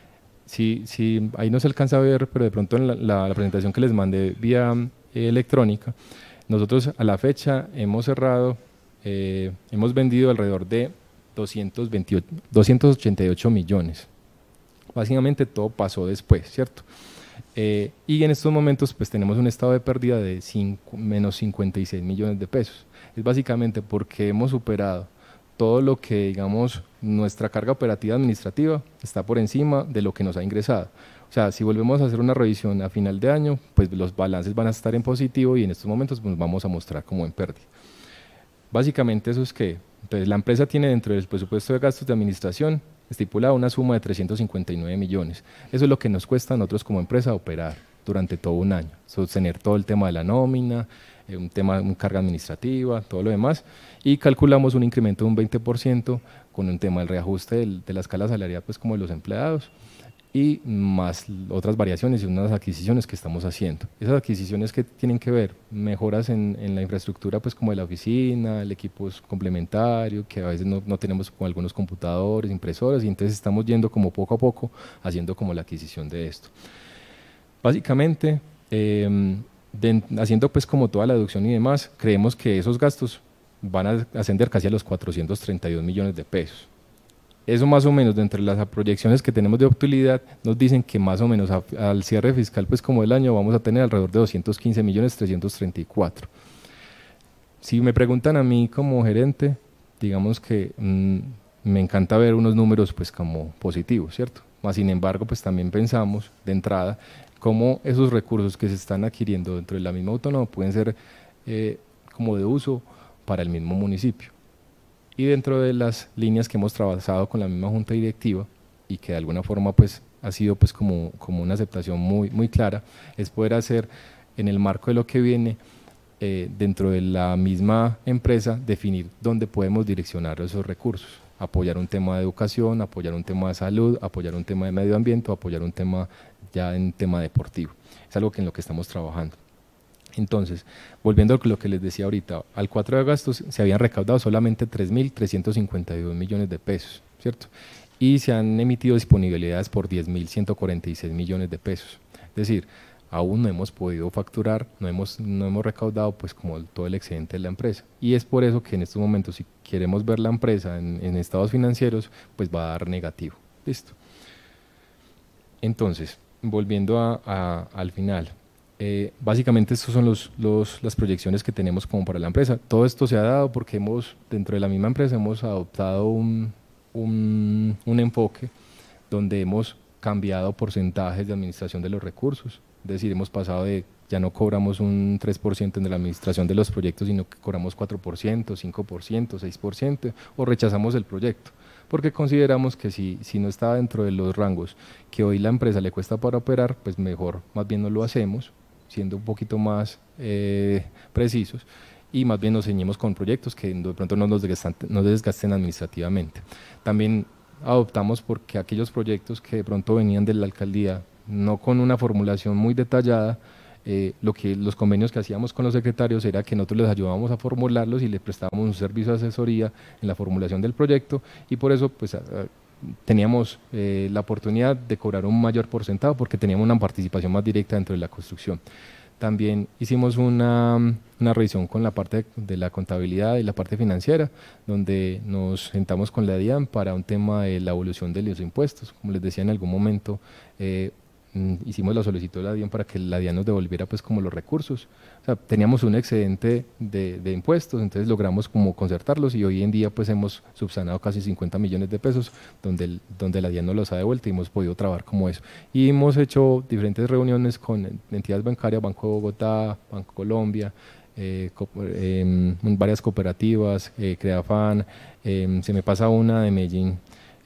Sí, sí, ahí no se alcanza a ver, pero de pronto en la, la, la presentación que les mandé vía eh, electrónica, nosotros a la fecha hemos cerrado, eh, hemos vendido alrededor de doscientos veintiocho, doscientos ochenta y ocho millones. Básicamente todo pasó después, ¿cierto? Eh, y en estos momentos pues tenemos un estado de pérdida de cinco, menos cincuenta y seis millones de pesos. Es básicamente porque hemos superado todo lo que, digamos, nuestra carga operativa administrativa está por encima de lo que nos ha ingresado. O sea, si volvemos a hacer una revisión a final de año, pues los balances van a estar en positivo y en estos momentos pues, nos vamos a mostrar como en pérdida. Básicamente eso es que, entonces la empresa tiene dentro del presupuesto de gastos de administración estipulada una suma de trescientos cincuenta y nueve millones. Eso es lo que nos cuesta a nosotros como empresa operar durante todo un año, sostener todo el tema de la nómina, eh, un tema de carga administrativa, todo lo demás, y calculamos un incremento de un veinte por ciento con un tema del reajuste del, de la escala salarial pues como de los empleados y más otras variaciones y unas adquisiciones que estamos haciendo. Esas adquisiciones que tienen que ver, mejoras en, en la infraestructura pues como de la oficina, el equipo complementario, que a veces no, no tenemos como algunos computadores, impresoras, y entonces estamos yendo como poco a poco haciendo como la adquisición de esto. Básicamente, eh, de, haciendo pues como toda la deducción y demás, creemos que esos gastos van a ascender casi a los cuatrocientos treinta y dos millones de pesos. Eso más o menos, de entre las proyecciones que tenemos de utilidad, nos dicen que más o menos a, al cierre fiscal pues como del año vamos a tener alrededor de doscientos quince millones trescientos treinta y cuatro. Si me preguntan a mí como gerente, digamos que mmm, me encanta ver unos números pues como positivos, ¿cierto? Más sin embargo, pues también pensamos de entrada cómo esos recursos que se están adquiriendo dentro de la misma autónoma pueden ser eh, como de uso para el mismo municipio. Y dentro de las líneas que hemos trabajado con la misma junta directiva y que de alguna forma pues ha sido pues como, como una aceptación muy, muy clara, es poder hacer en el marco de lo que viene eh, dentro de la misma empresa definir dónde podemos direccionar esos recursos, apoyar un tema de educación, apoyar un tema de salud, apoyar un tema de medio ambiente, apoyar un tema ya en tema deportivo. Es algo que en lo que estamos trabajando. Entonces, volviendo a lo que les decía ahorita, al cuatro de agosto se habían recaudado solamente tres mil trescientos cincuenta y dos millones de pesos, ¿cierto? Y se han emitido disponibilidades por diez mil ciento cuarenta y seis millones de pesos. Es decir, aún no hemos podido facturar, no hemos, no hemos recaudado pues como todo el excedente de la empresa. Y es por eso que en estos momentos, si queremos ver la empresa en, en estados financieros, pues va a dar negativo. ¿Listo? Entonces, volviendo a, a, al final, Eh, básicamente estos son los, los, las proyecciones que tenemos como para la empresa. Todo esto se ha dado porque hemos, dentro de la misma empresa, hemos adoptado un, un, un enfoque donde hemos cambiado porcentajes de administración de los recursos. Es decir, hemos pasado de, ya no cobramos un tres por ciento en la administración de los proyectos, sino que cobramos cuatro por ciento, cinco por ciento, seis por ciento, o rechazamos el proyecto, porque consideramos que si, si no está dentro de los rangos que hoy la empresa le cuesta para operar, pues mejor más bien no lo hacemos, siendo un poquito más eh, precisos, y más bien nos ceñimos con proyectos que de pronto no nos desgasten, no desgasten administrativamente. También adoptamos porque aquellos proyectos que de pronto venían de la alcaldía, no con una formulación muy detallada, eh, lo que los convenios que hacíamos con los secretarios era que nosotros les ayudábamos a formularlos y les prestábamos un servicio de asesoría en la formulación del proyecto, y por eso pues a, a, teníamos eh, la oportunidad de cobrar un mayor porcentaje porque teníamos una participación más directa dentro de la construcción. También hicimos una, una revisión con la parte de la contabilidad y la parte financiera, donde nos sentamos con la DIAN para un tema de la evolución de los impuestos. Como les decía en algún momento, eh, hicimos la solicitud de la DIAN para que la DIAN nos devolviera pues como los recursos. O sea, teníamos un excedente de, de impuestos, entonces logramos como concertarlos, y hoy en día pues hemos subsanado casi cincuenta millones de pesos, donde, el, donde la DIAN nos los ha devuelto y hemos podido trabajar como eso. Y hemos hecho diferentes reuniones con entidades bancarias, Banco de Bogotá, Banco Colombia, eh, co eh, varias cooperativas, eh, Creafan, eh, se me pasa una de Medellín,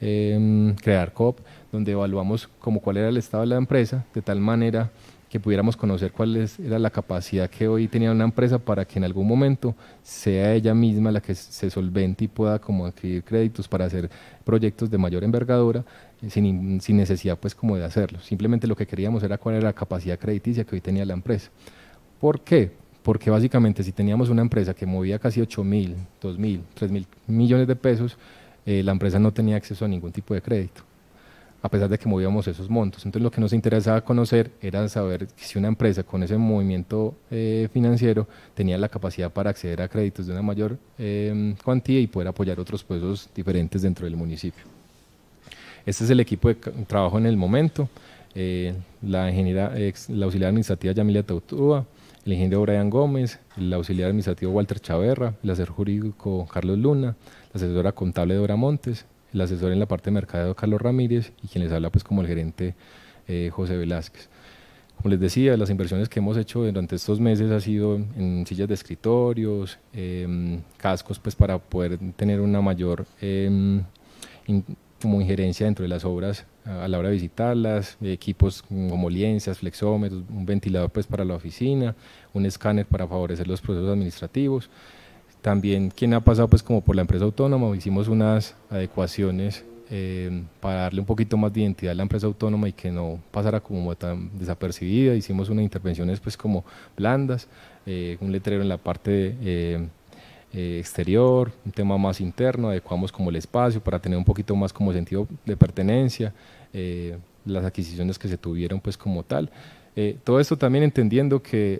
eh, Crear Cop, donde evaluamos como cuál era el estado de la empresa, de tal manera que pudiéramos conocer cuál es, era la capacidad que hoy tenía una empresa para que en algún momento sea ella misma la que se solvente y pueda como adquirir créditos para hacer proyectos de mayor envergadura, eh, sin, sin necesidad pues como de hacerlo. Simplemente lo que queríamos era cuál era la capacidad crediticia que hoy tenía la empresa. ¿Por qué? Porque básicamente si teníamos una empresa que movía casi ocho mil, dos mil, tres mil millones de pesos, eh, la empresa no tenía acceso a ningún tipo de crédito, a pesar de que movíamos esos montos. Entonces lo que nos interesaba conocer era saber si una empresa con ese movimiento eh, financiero tenía la capacidad para acceder a créditos de una mayor eh, cuantía y poder apoyar otros procesos diferentes dentro del municipio. Este es el equipo de trabajo en el momento, eh, la, ingeniera, ex, la auxiliar administrativa Yamilia Tautúa, el ingeniero Brian Gómez, el auxiliar administrativo Walter Chaverra, el asesor jurídico Carlos Luna, la asesora contable Dora Montes, el asesor en la parte de mercadeo Carlos Ramírez, y quien les habla pues como el gerente eh, José Velázquez. Como les decía, las inversiones que hemos hecho durante estos meses ha sido en sillas de escritorios, eh, cascos pues para poder tener una mayor eh, in, como injerencia dentro de las obras a la hora de visitarlas, equipos como lienzas, flexómetros, un ventilador pues para la oficina, un escáner para favorecer los procesos administrativos. También quien ha pasado pues como por la empresa autónoma, hicimos unas adecuaciones eh, para darle un poquito más de identidad a la empresa autónoma y que no pasara como tan desapercibida. Hicimos unas intervenciones pues como blandas, eh, un letrero en la parte de, eh, eh, exterior, un tema más interno, adecuamos como el espacio para tener un poquito más como sentido de pertenencia, eh, las adquisiciones que se tuvieron pues como tal. Eh, todo esto también entendiendo que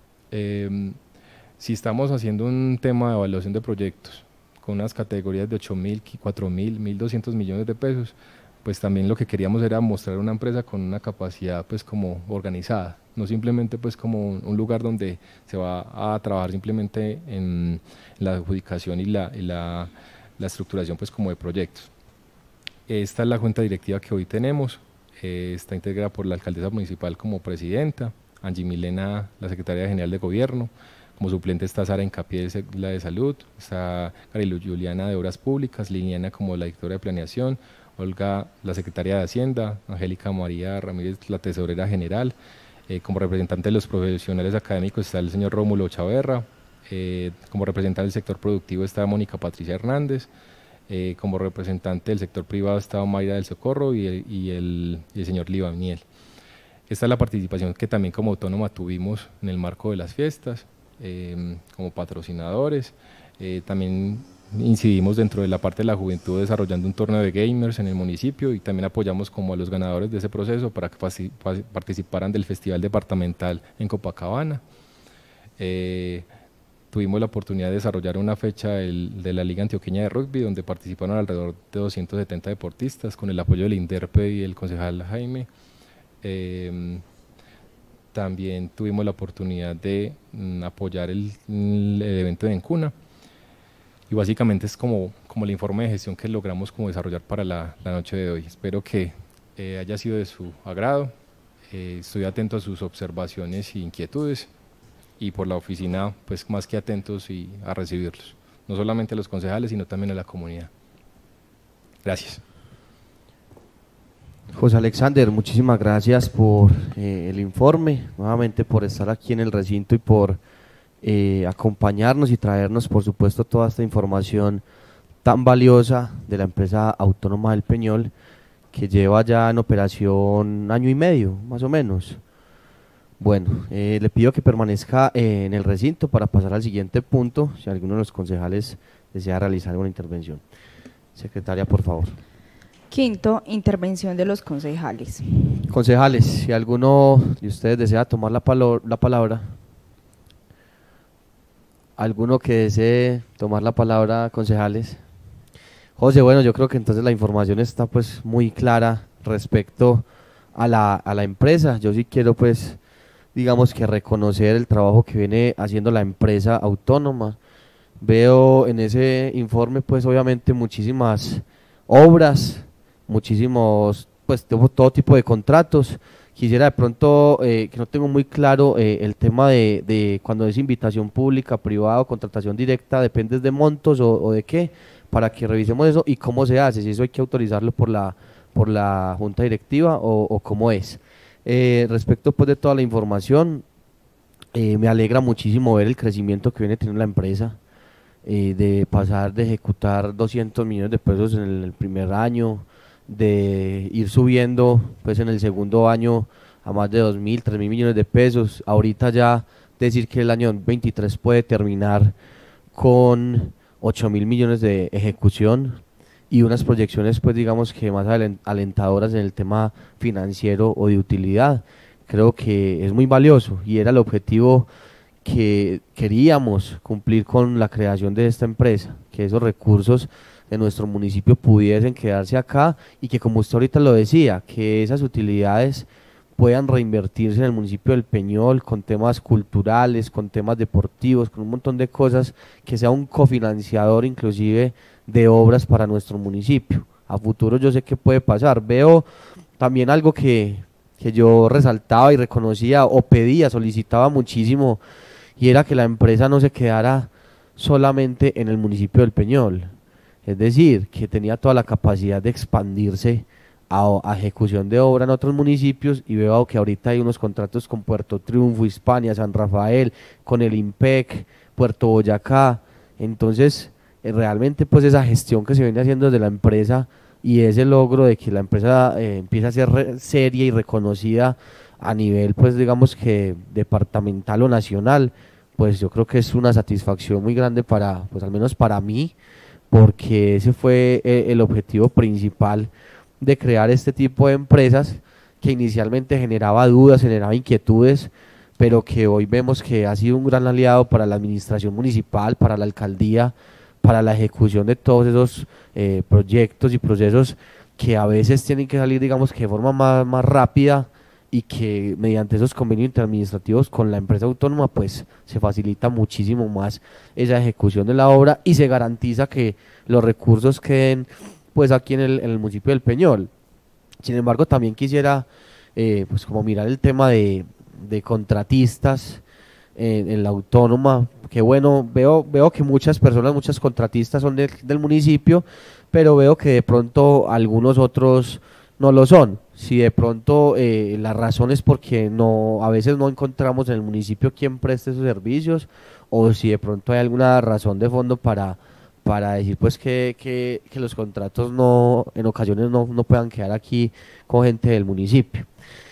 eh, si estamos haciendo un tema de evaluación de proyectos con unas categorías de ocho mil, cuatro mil, mil doscientos millones de pesos, pues también lo que queríamos era mostrar una empresa con una capacidad pues como organizada, no simplemente pues como un, un lugar donde se va a trabajar simplemente en la adjudicación y la, y la, la estructuración pues como de proyectos. Esta es la junta directiva que hoy tenemos, eh, está integrada por la alcaldesa municipal como presidenta, Angie Milena, la secretaria general de gobierno, como suplente está Sara Encapié, la de salud, está Carilu Juliana de obras públicas, Liliana como la directora de planeación, Olga la secretaria de Hacienda, Angélica María Ramírez la tesorera general, eh, como representante de los profesionales académicos está el señor Rómulo Chaverra, eh, como representante del sector productivo está Mónica Patricia Hernández, eh, como representante del sector privado está Mayra del Socorro y el, y el, y el señor Libaniel. Esta es la participación que también como autónoma tuvimos en el marco de las fiestas, eh, como patrocinadores, eh, también incidimos dentro de la parte de la juventud desarrollando un torneo de gamers en el municipio y también apoyamos como a los ganadores de ese proceso para que participaran del festival departamental en Copacabana. Eh, tuvimos la oportunidad de desarrollar una fecha del, de la Liga Antioqueña de Rugby donde participaron alrededor de doscientos setenta deportistas con el apoyo del INDERPE y el concejal Jaime. Eh, también tuvimos la oportunidad de mm, apoyar el, el evento de Encuna, y básicamente es como, como el informe de gestión que logramos como desarrollar para la, la noche de hoy. Espero que eh, haya sido de su agrado, eh, estoy atento a sus observaciones e inquietudes, y por la oficina pues más que atentos y a recibirlos, no solamente a los concejales sino también a la comunidad. Gracias. José Alexander, muchísimas gracias por eh, el informe, nuevamente por estar aquí en el recinto y por eh, acompañarnos y traernos, por supuesto, toda esta información tan valiosa de la empresa autónoma del Peñol, que lleva ya en operación año y medio, más o menos. Bueno, eh, le pido que permanezca eh, en el recinto para pasar al siguiente punto, si alguno de los concejales desea realizar una intervención. Secretaria, por favor. Quinto, intervención de los concejales. Concejales, si alguno de ustedes desea tomar la, palo- la palabra, alguno que desee tomar la palabra, concejales. José, bueno, yo creo que entonces la información está pues muy clara respecto a la, a la empresa. Yo sí quiero pues, digamos que reconocer el trabajo que viene haciendo la empresa autónoma. Veo en ese informe pues obviamente muchísimas obras, muchísimos, pues tengo todo tipo de contratos. Quisiera de pronto, eh, que no tengo muy claro eh, el tema de, de cuando es invitación pública, privada o contratación directa, depende de montos o, o de qué, para que revisemos eso y cómo se hace, si eso hay que autorizarlo por la, por la junta directiva o, o cómo es. Eh, respecto pues de toda la información, eh, me alegra muchísimo ver el crecimiento que viene teniendo la empresa. Eh, de pasar de ejecutar doscientos millones de pesos en el, el primer año, de ir subiendo pues en el segundo año a más de dos mil, tres mil millones de pesos, ahorita ya decir que el año veintitrés puede terminar con ocho mil millones de ejecución y unas proyecciones pues digamos que más alentadoras en el tema financiero o de utilidad. Creo que es muy valioso y era el objetivo que queríamos cumplir con la creación de esta empresa, que esos recursos de nuestro municipio pudiesen quedarse acá y que, como usted ahorita lo decía, que esas utilidades puedan reinvertirse en el municipio del Peñol con temas culturales, con temas deportivos, con un montón de cosas, que sea un cofinanciador inclusive de obras para nuestro municipio. A futuro yo sé que puede pasar. Veo también algo que, que yo resaltaba y reconocía o pedía, solicitaba muchísimo, y era que la empresa no se quedara solamente en el municipio del Peñol, es decir, que tenía toda la capacidad de expandirse a, a ejecución de obra en otros municipios, y veo que ahorita hay unos contratos con Puerto Triunfo, Hispania, San Rafael, con el IMPEC, Puerto Boyacá. Entonces eh, realmente pues esa gestión que se viene haciendo desde la empresa y ese logro de que la empresa eh, empiece a ser re- seria y reconocida a nivel pues digamos que departamental o nacional, pues yo creo que es una satisfacción muy grande para, pues al menos para mí, porque ese fue eh, el objetivo principal de crear este tipo de empresas, que inicialmente generaba dudas, generaba inquietudes, pero que hoy vemos que ha sido un gran aliado para la administración municipal, para la alcaldía, para la ejecución de todos esos eh, proyectos y procesos que a veces tienen que salir digamos que de forma más, más rápida, y que mediante esos convenios interadministrativos con la empresa autónoma pues se facilita muchísimo más esa ejecución de la obra y se garantiza que los recursos queden pues aquí en el, en el municipio del Peñol. Sin embargo, también quisiera eh, pues como mirar el tema de, de contratistas en, en la autónoma, que bueno, veo, veo que muchas personas, muchas contratistas son de, del municipio, pero veo que de pronto algunos otros no lo son. Si de pronto eh, la razón es porque no, a veces no encontramos en el municipio quien preste esos servicios, o si de pronto hay alguna razón de fondo para, para decir pues que, que, que los contratos no, en ocasiones no, no puedan quedar aquí con gente del municipio.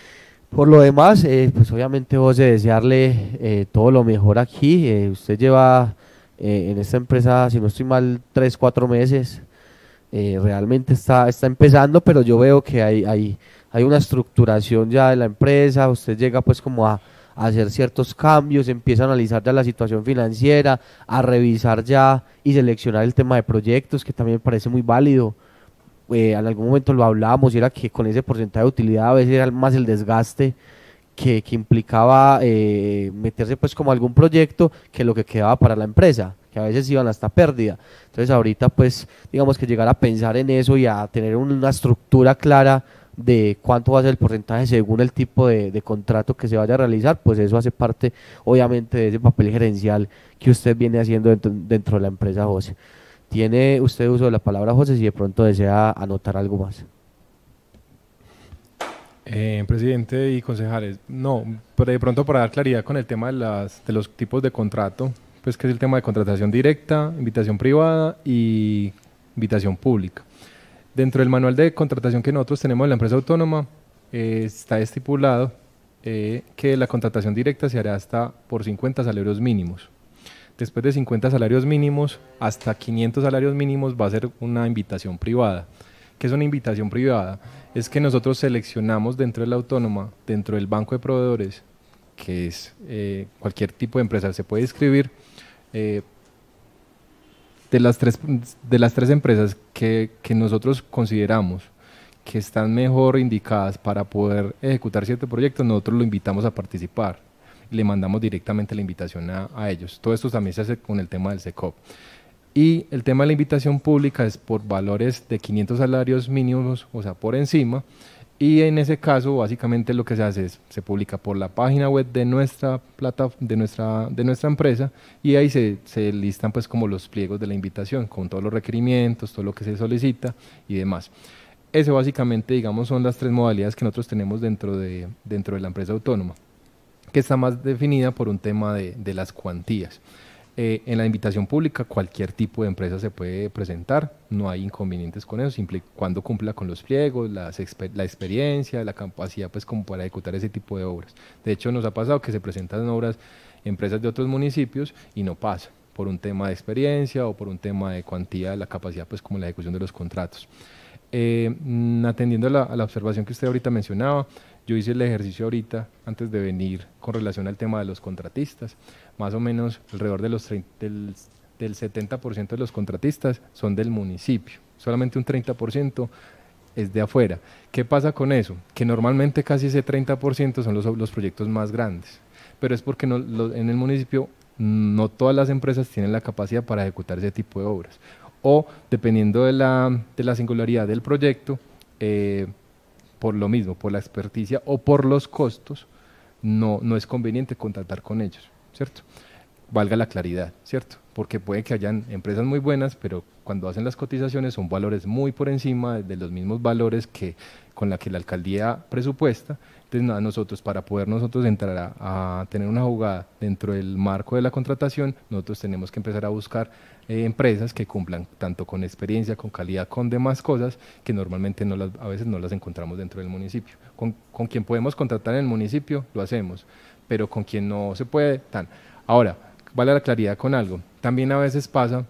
Por lo demás, eh, pues obviamente vos de desearle eh, todo lo mejor aquí. Eh, usted lleva eh, en esta empresa, si no estoy mal, tres, cuatro meses. Eh, realmente está, está empezando, pero yo veo que hay, hay, hay una estructuración ya de la empresa. Usted llega pues como a, a hacer ciertos cambios, empieza a analizar ya la situación financiera, a revisar ya y seleccionar el tema de proyectos, que también me parece muy válido. Eh, en algún momento lo hablábamos y era que con ese porcentaje de utilidad a veces era más el desgaste que, que implicaba eh, meterse pues como algún proyecto que lo que quedaba para la empresa, que a veces iban hasta pérdida. Entonces ahorita pues digamos que llegar a pensar en eso y a tener una estructura clara de cuánto va a ser el porcentaje según el tipo de, de contrato que se vaya a realizar, pues eso hace parte obviamente de ese papel gerencial que usted viene haciendo dentro, dentro de la empresa, José. Tiene usted uso de la palabra, José, si de pronto desea anotar algo más. Eh, presidente y concejales, no, pero de pronto para dar claridad con el tema de, las, de los tipos de contrato, pues que es el tema de contratación directa, invitación privada y invitación pública. Dentro del manual de contratación que nosotros tenemos en la empresa autónoma, eh, está estipulado eh, que la contratación directa se hará hasta por cincuenta salarios mínimos. Después de cincuenta salarios mínimos, hasta quinientos salarios mínimos va a ser una invitación privada. ¿Qué es una invitación privada? Es que nosotros seleccionamos dentro de la autónoma, dentro del banco de proveedores, que es eh, cualquier tipo de empresa se puede inscribir, eh, de las tres, de las tres empresas que, que nosotros consideramos que están mejor indicadas para poder ejecutar cierto proyecto, nosotros lo invitamos a participar, le mandamos directamente la invitación a, a ellos. Todo esto también se hace con el tema del SECOP. Y el tema de la invitación pública es por valores de quinientos salarios mínimos, o sea, por encima, y en ese caso básicamente lo que se hace es, se publica por la página web de nuestra plata, de nuestra, de nuestra empresa, y ahí se, se listan pues como los pliegos de la invitación, con todos los requerimientos, todo lo que se solicita y demás. Eso básicamente, digamos, son las tres modalidades que nosotros tenemos dentro de, dentro de la empresa autónoma, que está más definida por un tema de, de las cuantías. Eh, en la invitación pública cualquier tipo de empresa se puede presentar, no hay inconvenientes con eso, siempre y cuando cumpla con los pliegos, las exper la experiencia, la capacidad pues como para ejecutar ese tipo de obras. De hecho nos ha pasado que se presentan obras, empresas de otros municipios y no pasa por un tema de experiencia o por un tema de cuantía, la capacidad pues como la ejecución de los contratos. Eh, atendiendo a la, a la observación que usted ahorita mencionaba, yo hice el ejercicio ahorita, antes de venir, con relación al tema de los contratistas. Más o menos alrededor de los del, del setenta por ciento de los contratistas son del municipio, solamente un treinta por ciento es de afuera. ¿Qué pasa con eso? Que normalmente casi ese treinta por ciento son los, los proyectos más grandes, pero es porque no, lo, en el municipio no todas las empresas tienen la capacidad para ejecutar ese tipo de obras, o dependiendo de la, de la singularidad del proyecto, eh, por lo mismo, por la experticia o por los costos, no, no es conveniente contratar con ellos, ¿cierto? Valga la claridad, ¿cierto? Porque puede que hayan empresas muy buenas, pero cuando hacen las cotizaciones son valores muy por encima de los mismos valores que con la que la alcaldía presupuesta. Entonces, nada, nosotros para poder nosotros entrar a, a tener una jugada dentro del marco de la contratación, nosotros tenemos que empezar a buscar eh, empresas que cumplan tanto con experiencia, con calidad, con demás cosas que normalmente no las, a veces no las encontramos dentro del municipio. Con, con quien podemos contratar en el municipio, lo hacemos, pero con quien no se puede, tan. Ahora, vale la claridad con algo, también a veces pasa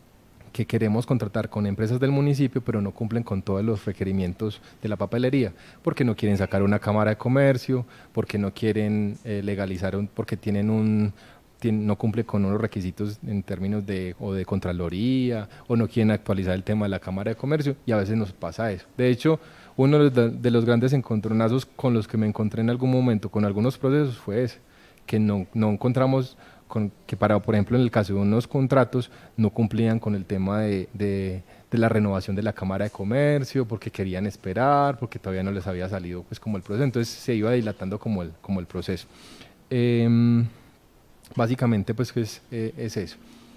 que queremos contratar con empresas del municipio, pero no cumplen con todos los requerimientos de la papelería, porque no quieren sacar una cámara de comercio, porque no quieren eh, legalizar, un, porque tienen un, tienen, no cumple con unos requisitos en términos de, o de contraloría, o no quieren actualizar el tema de la cámara de comercio, y a veces nos pasa eso. De hecho, uno de los, de los grandes encontronazos con los que me encontré en algún momento con algunos procesos fue ese, que no, no encontramos con, que para, por ejemplo, en el caso de unos contratos no cumplían con el tema de, de, de la renovación de la Cámara de Comercio, porque querían esperar, porque todavía no les había salido pues como el proceso, entonces se iba dilatando como el, como el proceso. Eh, básicamente pues es, eh, es eso.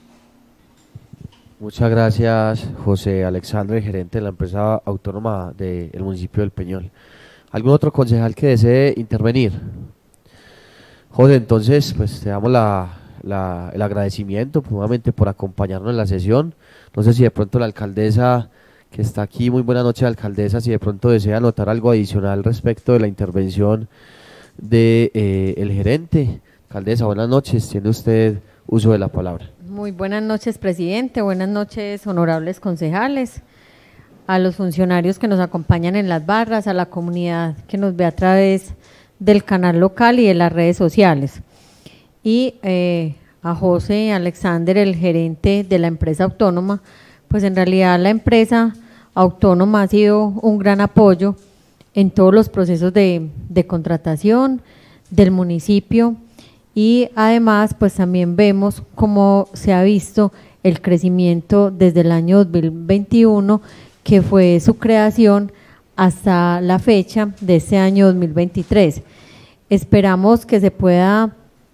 Muchas gracias, José Alexandre, gerente de la empresa autónoma del municipio del Peñol. ¿Algún otro concejal que desee intervenir? José, entonces pues te damos la, la, el agradecimiento nuevamente por acompañarnos en la sesión. No sé si de pronto la alcaldesa que está aquí, muy buena noche alcaldesa, si de pronto desea anotar algo adicional respecto de la intervención del de, eh, el gerente. Alcaldesa, buenas noches, tiene usted uso de la palabra. Muy buenas noches, presidente, buenas noches, honorables concejales, a los funcionarios que nos acompañan en las barras, a la comunidad que nos ve a través del canal local y de las redes sociales, y eh, a José Alexander, el gerente de la empresa autónoma. Pues en realidad la empresa autónoma ha sido un gran apoyo en todos los procesos de, de contratación, del municipio, y además pues también vemos cómo se ha visto el crecimiento desde el año dos mil veintiuno, que fue su creación, hasta la fecha de este año dos mil veintitrés. Esperamos que se pueda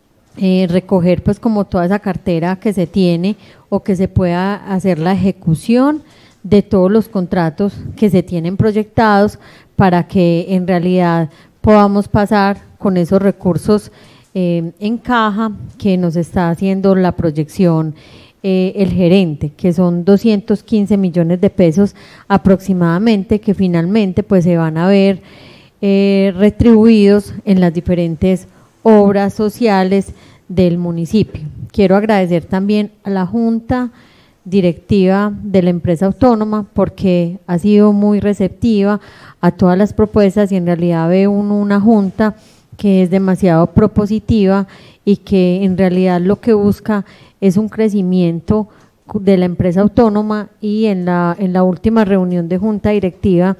eh, recoger pues como toda esa cartera que se tiene, o que se pueda hacer la ejecución de todos los contratos que se tienen proyectados, para que en realidad podamos pasar con esos recursos eh, en caja que nos está haciendo la proyección eh, el gerente, que son doscientos quince millones de pesos aproximadamente, que finalmente pues se van a ver eh, retribuidos en las diferentes obras sociales del municipio. Quiero agradecer también a la Junta Directiva de la empresa autónoma, porque ha sido muy receptiva a todas las propuestas, y en realidad ve uno una junta que es demasiado propositiva y que en realidad lo que busca es un crecimiento de la empresa autónoma. Y en la, en la última reunión de junta directiva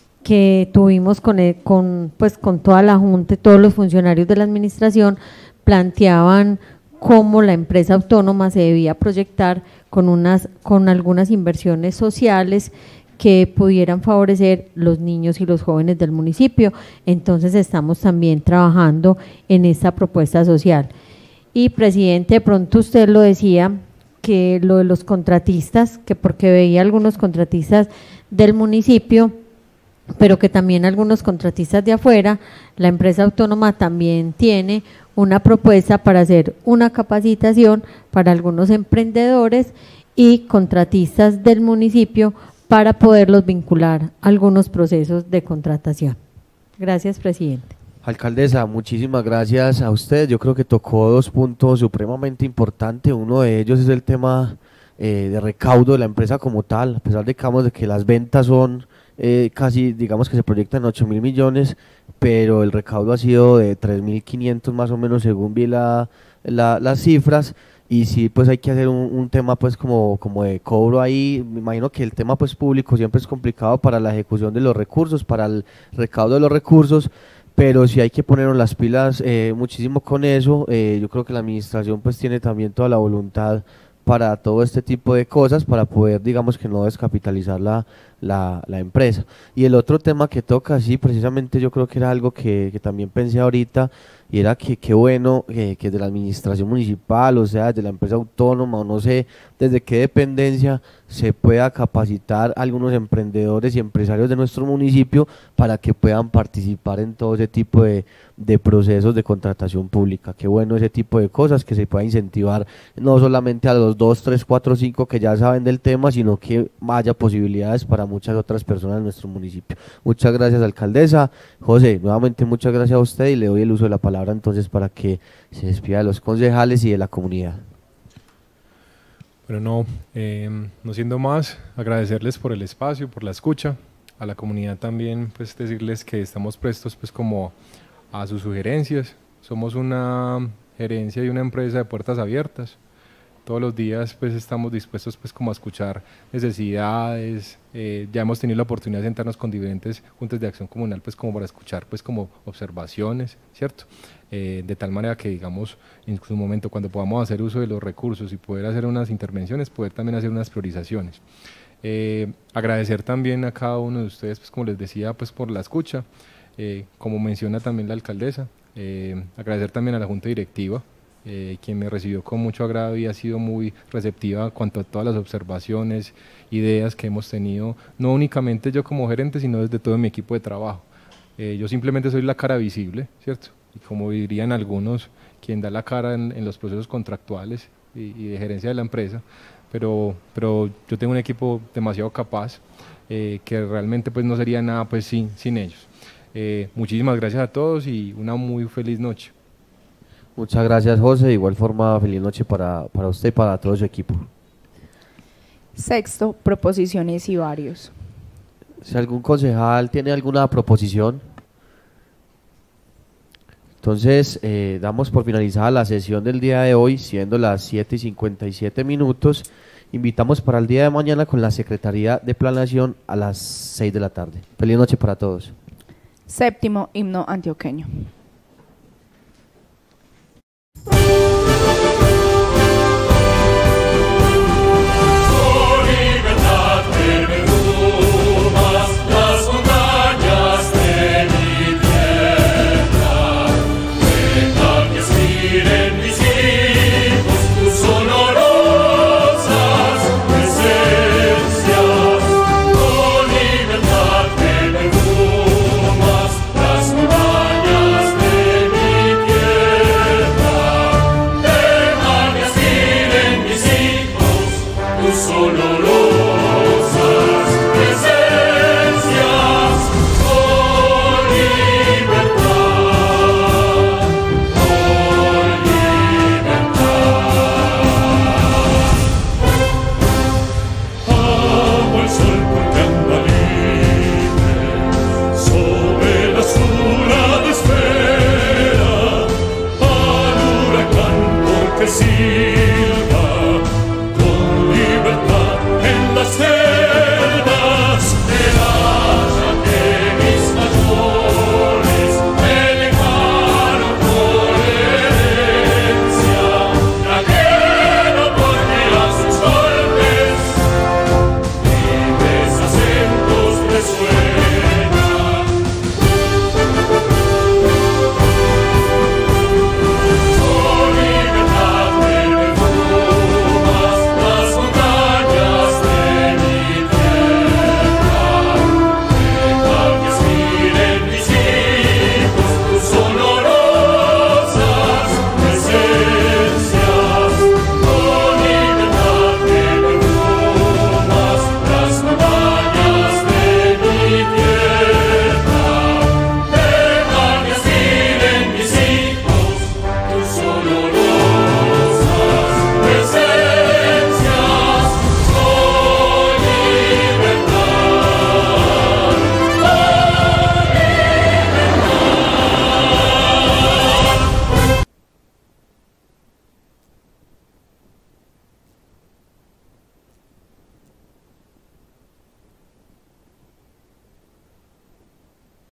que tuvimos con, el, con, pues, con toda la junta y todos los funcionarios de la administración, planteaban cómo la empresa autónoma se debía proyectar con, unas, con algunas inversiones sociales que pudieran favorecer los niños y los jóvenes del municipio. Entonces estamos también trabajando en esta propuesta social. Y presidente, de pronto usted lo decía, que lo de los contratistas, que porque veía algunos contratistas del municipio, pero que también algunos contratistas de afuera, la empresa autónoma también tiene una propuesta para hacer una capacitación para algunos emprendedores y contratistas del municipio, para poderlos vincular a algunos procesos de contratación. Gracias, presidente. Alcaldesa, muchísimas gracias a usted. Yo creo que tocó dos puntos supremamente importantes. Uno de ellos es el tema eh, de recaudo de la empresa como tal, a pesar de que, digamos, de que las ventas son eh, casi, digamos que se proyectan ocho mil millones, pero el recaudo ha sido de tres mil quinientos más o menos, según vi la, la, las cifras. Y sí, pues hay que hacer un, un tema pues como, como de cobro ahí. Me imagino que el tema pues público siempre es complicado para la ejecución de los recursos, para el recaudo de los recursos, pero sí hay que ponernos las pilas eh, muchísimo con eso. Eh, yo creo que la administración pues tiene también toda la voluntad para todo este tipo de cosas, para poder, digamos, que no descapitalizar la, la, la empresa. Y el otro tema que toca, sí, precisamente yo creo que era algo que, que también pensé ahorita, y era que qué bueno eh, que de la administración municipal, o sea, de la empresa autónoma, o no sé desde qué dependencia, se pueda capacitar a algunos emprendedores y empresarios de nuestro municipio para que puedan participar en todo ese tipo de, de procesos de contratación pública. Qué bueno ese tipo de cosas, que se pueda incentivar no solamente a los dos, tres, cuatro, cinco que ya saben del tema, sino que haya posibilidades para muchas otras personas en nuestro municipio. Muchas gracias, alcaldesa. José, nuevamente muchas gracias a usted, y le doy el uso de la palabra entonces para que se despida de los concejales y de la comunidad. Bueno, no, eh, no siendo más, agradecerles por el espacio, por la escucha, a la comunidad también, pues decirles que estamos prestos pues como a sus sugerencias. Somos una gerencia y una empresa de puertas abiertas. Todos los días pues estamos dispuestos pues como a escuchar necesidades. Eh, ya hemos tenido la oportunidad de sentarnos con diferentes juntas de acción comunal pues como para escuchar pues como observaciones, ¿cierto? Eh, de tal manera que, digamos, en su momento cuando podamos hacer uso de los recursos y poder hacer unas intervenciones, poder también hacer unas priorizaciones. Eh, agradecer también a cada uno de ustedes, pues como les decía, pues por la escucha, eh, como menciona también la alcaldesa, eh, agradecer también a la junta directiva, eh, quien me recibió con mucho agrado y ha sido muy receptiva en cuanto a todas las observaciones, ideas que hemos tenido, no únicamente yo como gerente, sino desde todo mi equipo de trabajo. Eh, yo simplemente soy la cara visible, ¿cierto? Y como dirían algunos, quien da la cara en, en los procesos contractuales y, y de gerencia de la empresa, pero, pero yo tengo un equipo demasiado capaz, eh, que realmente pues no sería nada pues sin, sin ellos. Eh, muchísimas gracias a todos y una muy feliz noche. Muchas gracias, José. De igual forma, feliz noche para, para usted y para todo su equipo. Sexto, proposiciones y varios. Si algún concejal tiene alguna proposición, entonces eh, damos por finalizada la sesión del día de hoy, siendo las siete y cincuenta y siete minutos. Invitamos para el día de mañana con la Secretaría de Planeación a las seis de la tarde. Feliz noche para todos. Séptimo, himno antioqueño. valor.